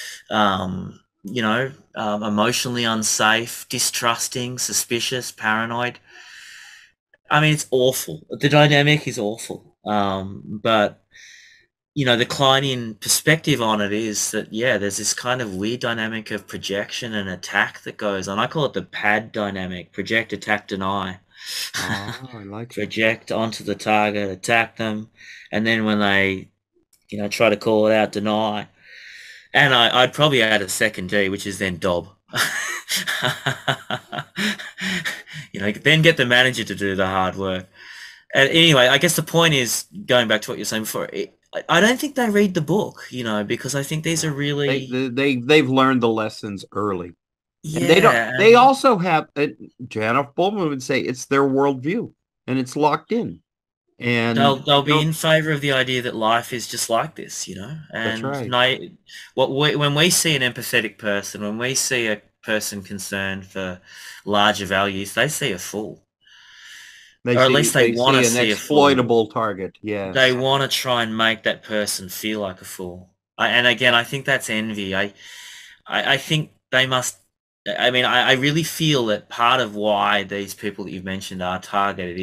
emotionally unsafe, distrusting, suspicious, paranoid. I mean, it's awful. The dynamic is awful. But the Kleinian perspective on it is that, yeah, there's this kind of weird dynamic of projection and attack that goes on. I call it the PAD dynamic: project, attack, deny. Oh, I like it. Project onto the target, attack them, and then when they, try to call it out, deny. And I'd probably add a second D, which is then dob. Then get the manager to do the hard work. And anyway, I guess the point is, going back to what you're saying before, I don't think they read the book, because I think these are No, they really, they've learned the lessons early, and they don't. yeah, They and also have. Janoff Bullman would say it's their worldview, and it's locked in, they'll and they they'll be don't. in favor of the idea that life is just like this, That's and right. when we see an empathetic person, when we see a person concerned for larger values, they see a fool, or at least they They want to see an see a fool. exploitable target. They Yes. want to try and make that person feel like a fool. And again, I think that's envy. I think they must I mean, I really feel that part of why these people that you've mentioned are targeted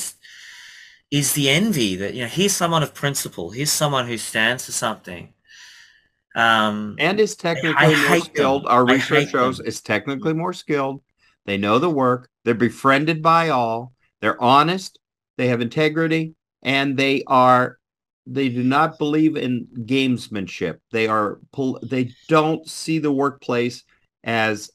is the envy that, you know, here's someone of principle, here's someone who stands for something. And is I technically more hate skilled. them. Our I research hate shows them. is technically more skilled. They know the work. They're befriended by all. They're honest. They have integrity, and they do not believe in gamesmanship. They don't see the workplace as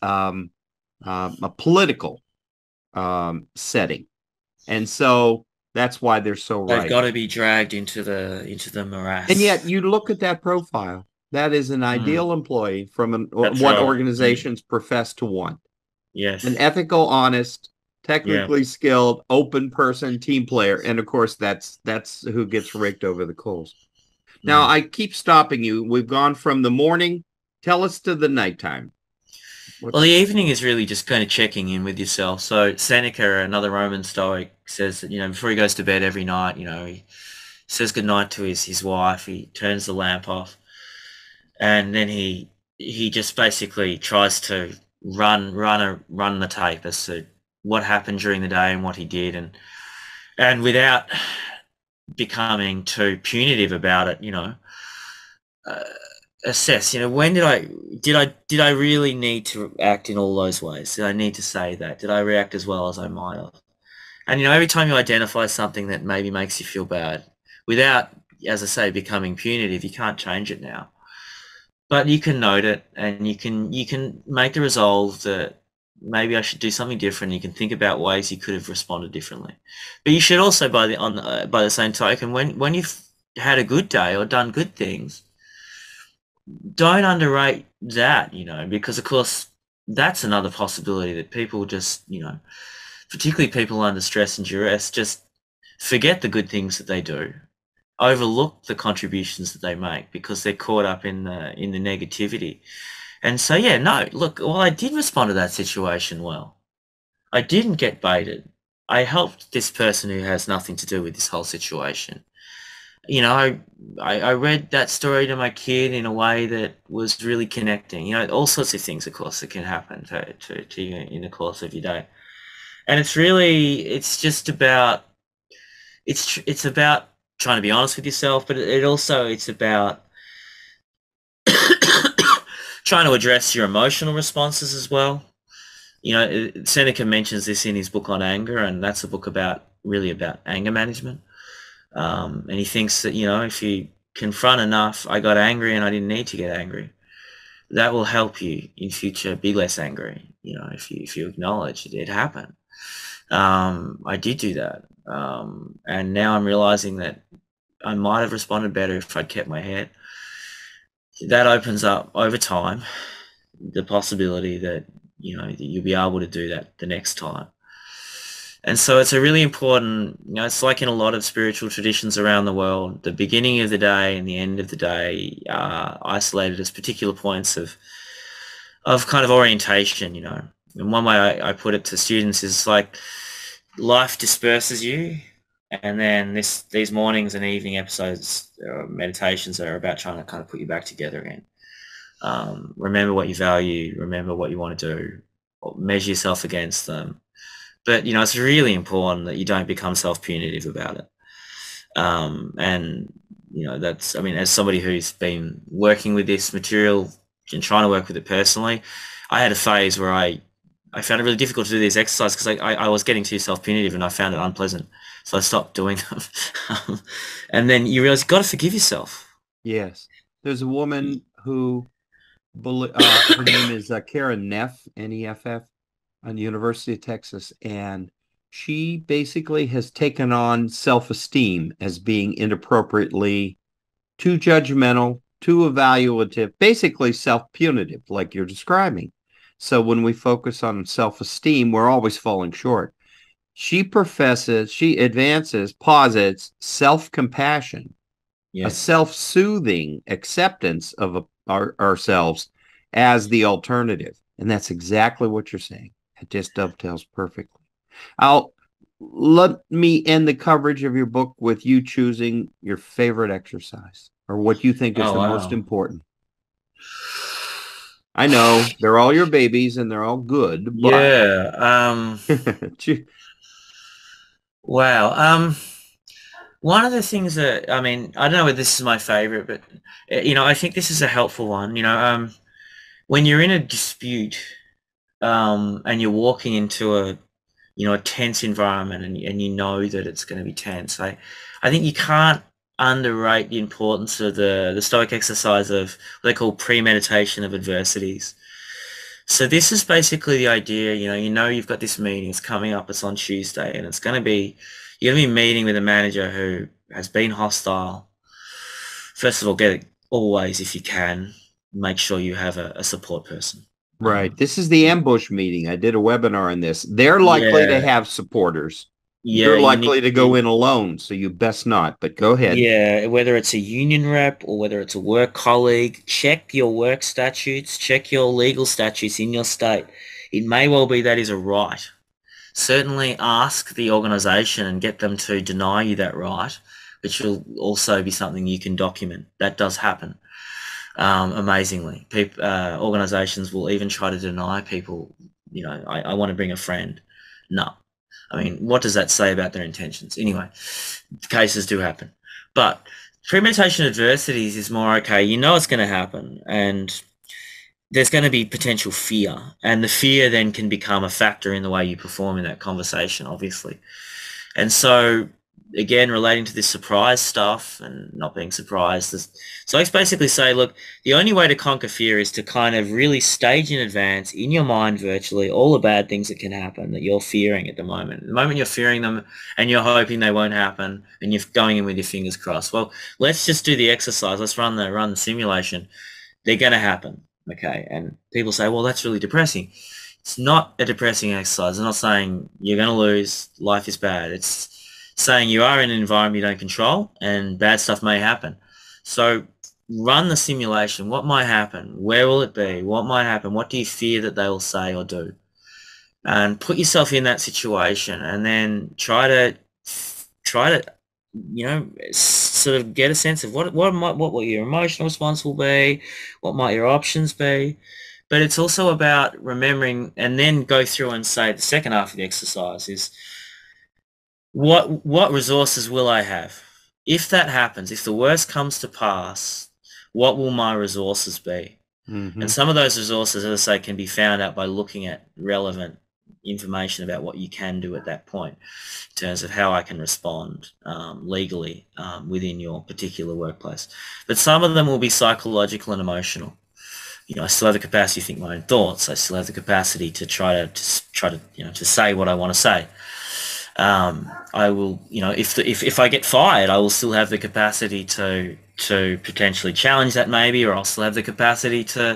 a political setting, and so that's why they're so They've right. got to be dragged into the And morass. yet, you look at that profile. That is an Mm, ideal employee from that's what right. Mm, organizations profess to want. An yes. ethical, honest, Yeah. technically skilled, open person, team player, and of course, that's who gets raked over the coals. Now, Mm. I keep stopping you. We've gone from the morning. Tell us to the nighttime. Well, the What's evening is really just kind of checking in with yourself. So Seneca, another Roman Stoic, says that, you know, before he goes to bed every night, you know, he says goodnight to his wife. He turns the lamp off, and then he just basically tries to run the tape as to what happened during the day and what he did, and without becoming too punitive about it, you know, uh, assess, you know, when did I really need to act in all those ways? Did I need to say that? Did I react as well as I might have? And you know, every time you identify something that maybe makes you feel bad, without, as I say, becoming punitive, you can't change it now. But you can note it, and you can make the resolve that maybe I should do something different. You can think about ways you could have responded differently. But you should also, by the same token, when you've had a good day or done good things, don't underrate that, you know, because of course that's another possibility that people just, you know, particularly people under stress and duress, just forget the good things that they do, overlook the contributions that they make because they're caught up in the negativity. And so, yeah, no, look, well, I did respond to that situation well. I didn't get baited. I helped this person who has nothing to do with this whole situation. You know, I read that story to my kid in a way that was really connecting. You know, all sorts of things, of course, that can happen to you in the course of your day. And it's just about, it's about trying to be honest with yourself, but it also, it's about trying to address your emotional responses as well. You know, Seneca mentions this in his book on anger, and that's a book about really about anger management. And he thinks that, you know, if you confront enough, I got angry and I didn't need to get angry. That will help you in future be less angry. You know, if you acknowledge it happened. I did do that, and now I'm realizing that I might have responded better if I'd kept my head. That opens up over time the possibility that, you know, that you'll be able to do that the next time. And so it's a really important, you know, it's like in a lot of spiritual traditions around the world, the beginning of the day and the end of the day are isolated as particular points of kind of orientation, you know. And one way I put it to students is like life disperses you, and then these mornings and evening episodes or meditations are about trying to kind of put you back together again. Remember what you value, remember what you want to do, measure yourself against them. But, you know, it's really important that you don't become self-punitive about it. And, you know, that's, I mean, as somebody who's been working with this material and trying to work with it personally, I had a phase where I found it really difficult to do these exercises because I was getting too self-punitive and I found it unpleasant. So I stopped doing them. And then you realize you've got to forgive yourself. yes? There's a woman who her name is Karen Neff, Neff, on the University of Texas, and she basically has taken on self-esteem as being inappropriately too judgmental, too evaluative, basically self-punitive, like you're describing. So when we focus on self-esteem, we're always falling short. She advances, posits self-compassion, a Yes. self-soothing acceptance of ourselves as the alternative. And that's exactly what you're saying. It just dovetails perfectly. I'll Let me end the coverage of your book with you choosing your favorite exercise or what you think is Oh, the most wow. important. I know they're all your babies and they're all good, but Yeah. Wow. One of the things that, I mean, I don't know whether this is my favorite, but I think this is a helpful one. When you're in a dispute, and you're walking into a tense environment, and you know that it's going to be tense. I think you can't underrate the importance of the Stoic exercise of what they call premeditation of adversities. So this is basically the idea. You've got this meeting. It's coming up. It's on Tuesday, and you're going to be meeting with a manager who has been hostile. First of all, always, if you can, make sure you have a support person. right. This is the ambush meeting. I did a webinar on this. They're likely to Yeah, have supporters. yeah, You're you need likely to go to. in alone, so you best not, but go ahead. Yeah, whether it's a union rep or whether it's a work colleague, check your work statutes, check your legal statutes in your state. It may well be that is a right. Certainly ask the organisation and get them to deny you that right, which will also be something you can document. That does happen. Amazingly, organisations will even try to deny people, I want to bring a friend. No. I mean, what does that say about their intentions? Anyway, cases do happen. But premeditation adversities is more, okay, it's going to happen, and there's going to be potential fear, and the fear then can become a factor in the way you perform in that conversation, obviously. And so, again, relating to this surprise stuff and not being surprised, so I basically say, look, the only way to conquer fear is to kind of really stage in advance in your mind virtually all the bad things that can happen that you're fearing at the moment. The moment you're fearing them and you're hoping they won't happen and you're going in with your fingers crossed. Well, let's just do the exercise. Let's run the simulation. They're going to happen. Okay. And people say, well, that's really depressing. It's not a depressing exercise. I'm not saying you're going to lose, life is bad. It's saying you are in an environment you don't control and bad stuff may happen. So run the simulation. What might happen? Where will it be? What might happen? What do you fear that they will say or do? And put yourself in that situation, and then try to sort of get a sense of what will your emotional response will be, what might your options be. But it's also about remembering, and then go through and say the second half of the exercise is, what resources will I have? If that happens, if the worst comes to pass, what will my resources be? Mm-hmm. And some of those resources, as I say, can be found out by looking at relevant information about what you can do at that point in terms of how I can respond legally within your particular workplace. But some of them will be psychological and emotional. I still have the capacity to think my own thoughts. I still have the capacity to try to to say what I want to say. I will, if I get fired, I will still have the capacity to potentially challenge that maybe, or I'll still have the capacity to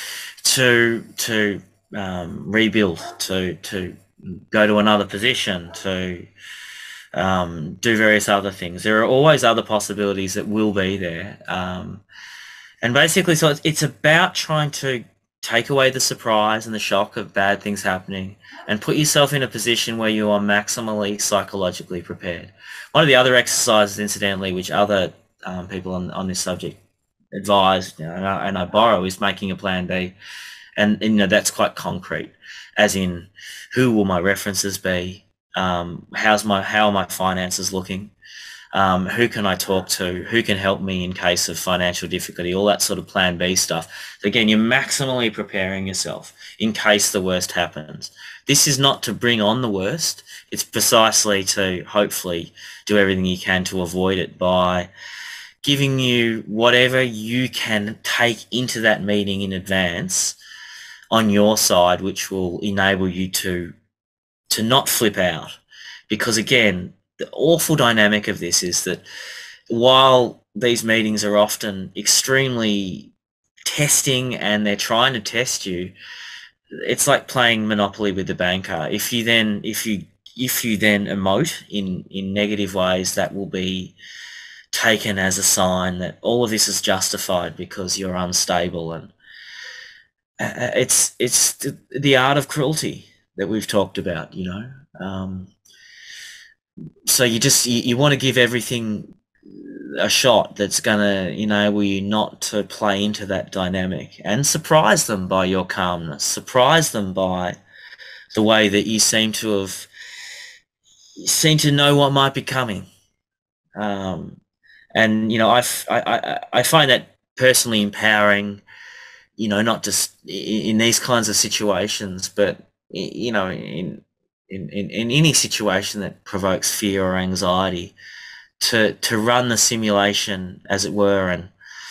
rebuild, to go to another position, to do various other things. There are always other possibilities that will be there. And basically, so it's about trying to take away the surprise and the shock of bad things happening and put yourself in a position where you are maximally psychologically prepared. One of the other exercises, incidentally, which other people on this subject advise, and I borrow, is making a plan B. And that's quite concrete, as in, who will my references be? How are my finances looking? Who can I talk to? Who can help me in case of financial difficulty? All that sort of plan B stuff. So again, you're maximally preparing yourself in case the worst happens. This is not to bring on the worst. It's precisely to hopefully do everything you can to avoid it by giving you whatever you can take into that meeting in advance on your side, which will enable you to not flip out. Because again, the awful dynamic of this is that while these meetings are often extremely testing and they're trying to test you, it's like playing Monopoly with the banker. If you then emote in negative ways, that will be taken as a sign that all of this is justified because you're unstable. And it's the art of cruelty that we've talked about, so you want to give everything a shot that's going to enable you not to play into that dynamic, and surprise them by your calmness, surprise them by the way that you seem to know what might be coming. And I find that personally empowering, not just in these kinds of situations, but in any situation that provokes fear or anxiety, to run the simulation, as it were, and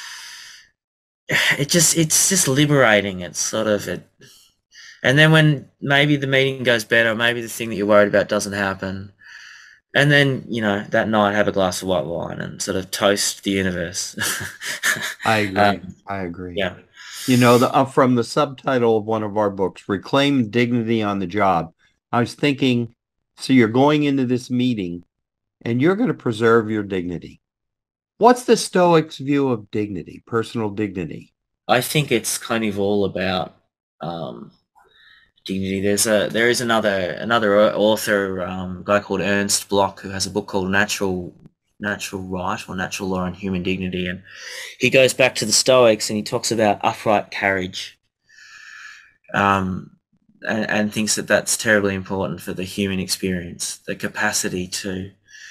it's just liberating. It's sort of it. And then when maybe the meeting goes better, maybe the thing that you're worried about doesn't happen, and then that night have a glass of white wine and sort of toast the universe. I agree. I agree. Yeah. From the subtitle of one of our books, Reclaim Dignity on the Job, I was thinking, so you're going into this meeting and you're going to preserve your dignity. What's the Stoics' view of dignity, personal dignity? I think it's kind of all about dignity. There is another author, a guy called Ernst Bloch, who has a book called Natural Right or Natural Law and Human Dignity, and he goes back to the Stoics and he talks about upright carriage, and thinks that that's terribly important for the human experience, the capacity to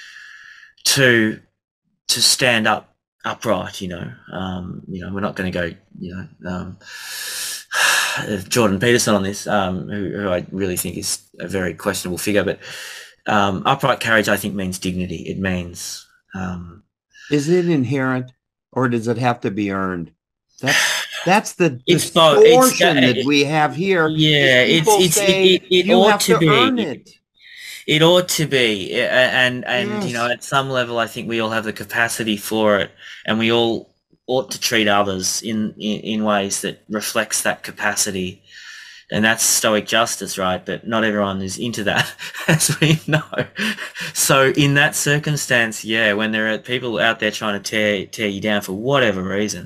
stand upright. We're not going to go Jordan Peterson on this, who I really think is a very questionable figure, but upright carriage, I think, means dignity. It means is it inherent, or does it have to be earned? That's the distortion that we have here. Yeah, it ought to be. It ought to be, and yes. At some level, I think we all have the capacity for it, and we all ought to treat others in ways that reflects that capacity. And that's Stoic justice, right? But not everyone is into that, as we know. So in that circumstance, when there are people out there trying to tear you down for whatever reason,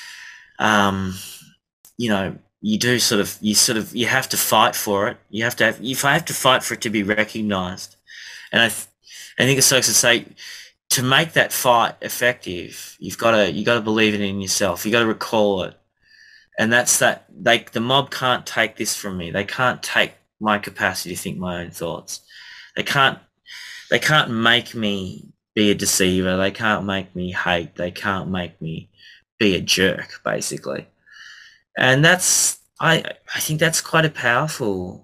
you have to fight for it. You have to fight for it to be recognized. And I think the Stoics would say, to make that fight effective, you got to believe it in yourself. You got to recall it. And that's that. The mob can't take this from me. They can't take my capacity to think my own thoughts. They can't make me be a deceiver. They can't make me hate. They can't make me be a jerk, basically. And I think that's quite a powerful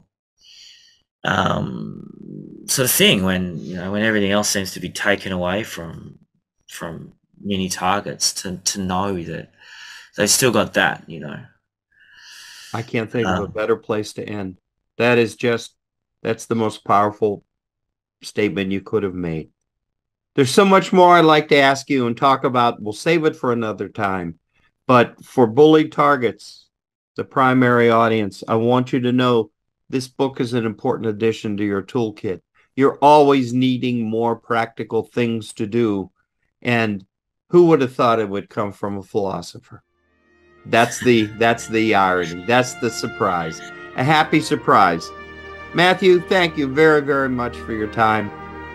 sort of thing when everything else seems to be taken away from mini targets, to know that they've still got that. I can't think of a better place to end. That's the most powerful statement you could have made. There's so much more I'd like to ask you and talk about. We'll save it for another time. But for Bullied Targets, the primary audience, I want you to know this book is an important addition to your toolkit. You're always needing more practical things to do. And who would have thought it would come from a philosopher? That's the irony. That's the surprise. A happy surprise. Matthew, thank you very, very much for your time.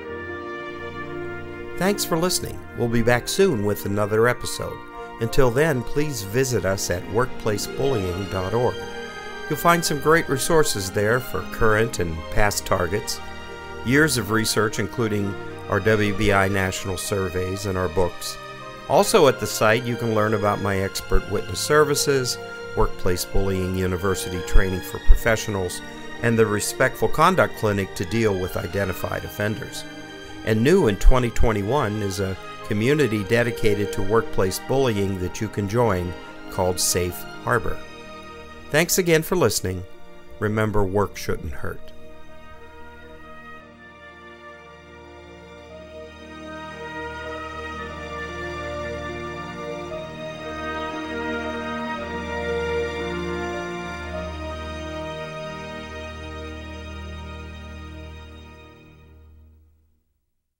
Thanks for listening. We'll be back soon with another episode. Until then, please visit us at workplacebullying.org. You'll find some great resources there for current and past targets, years of research including our WBI national surveys and our books. Also at the site, you can learn about my expert witness services, Workplace Bullying University training for professionals, and the Respectful Conduct Clinic to deal with identified offenders. And new in 2021 is a community dedicated to workplace bullying that you can join called Safe Harbor. Thanks again for listening. Remember, work shouldn't hurt.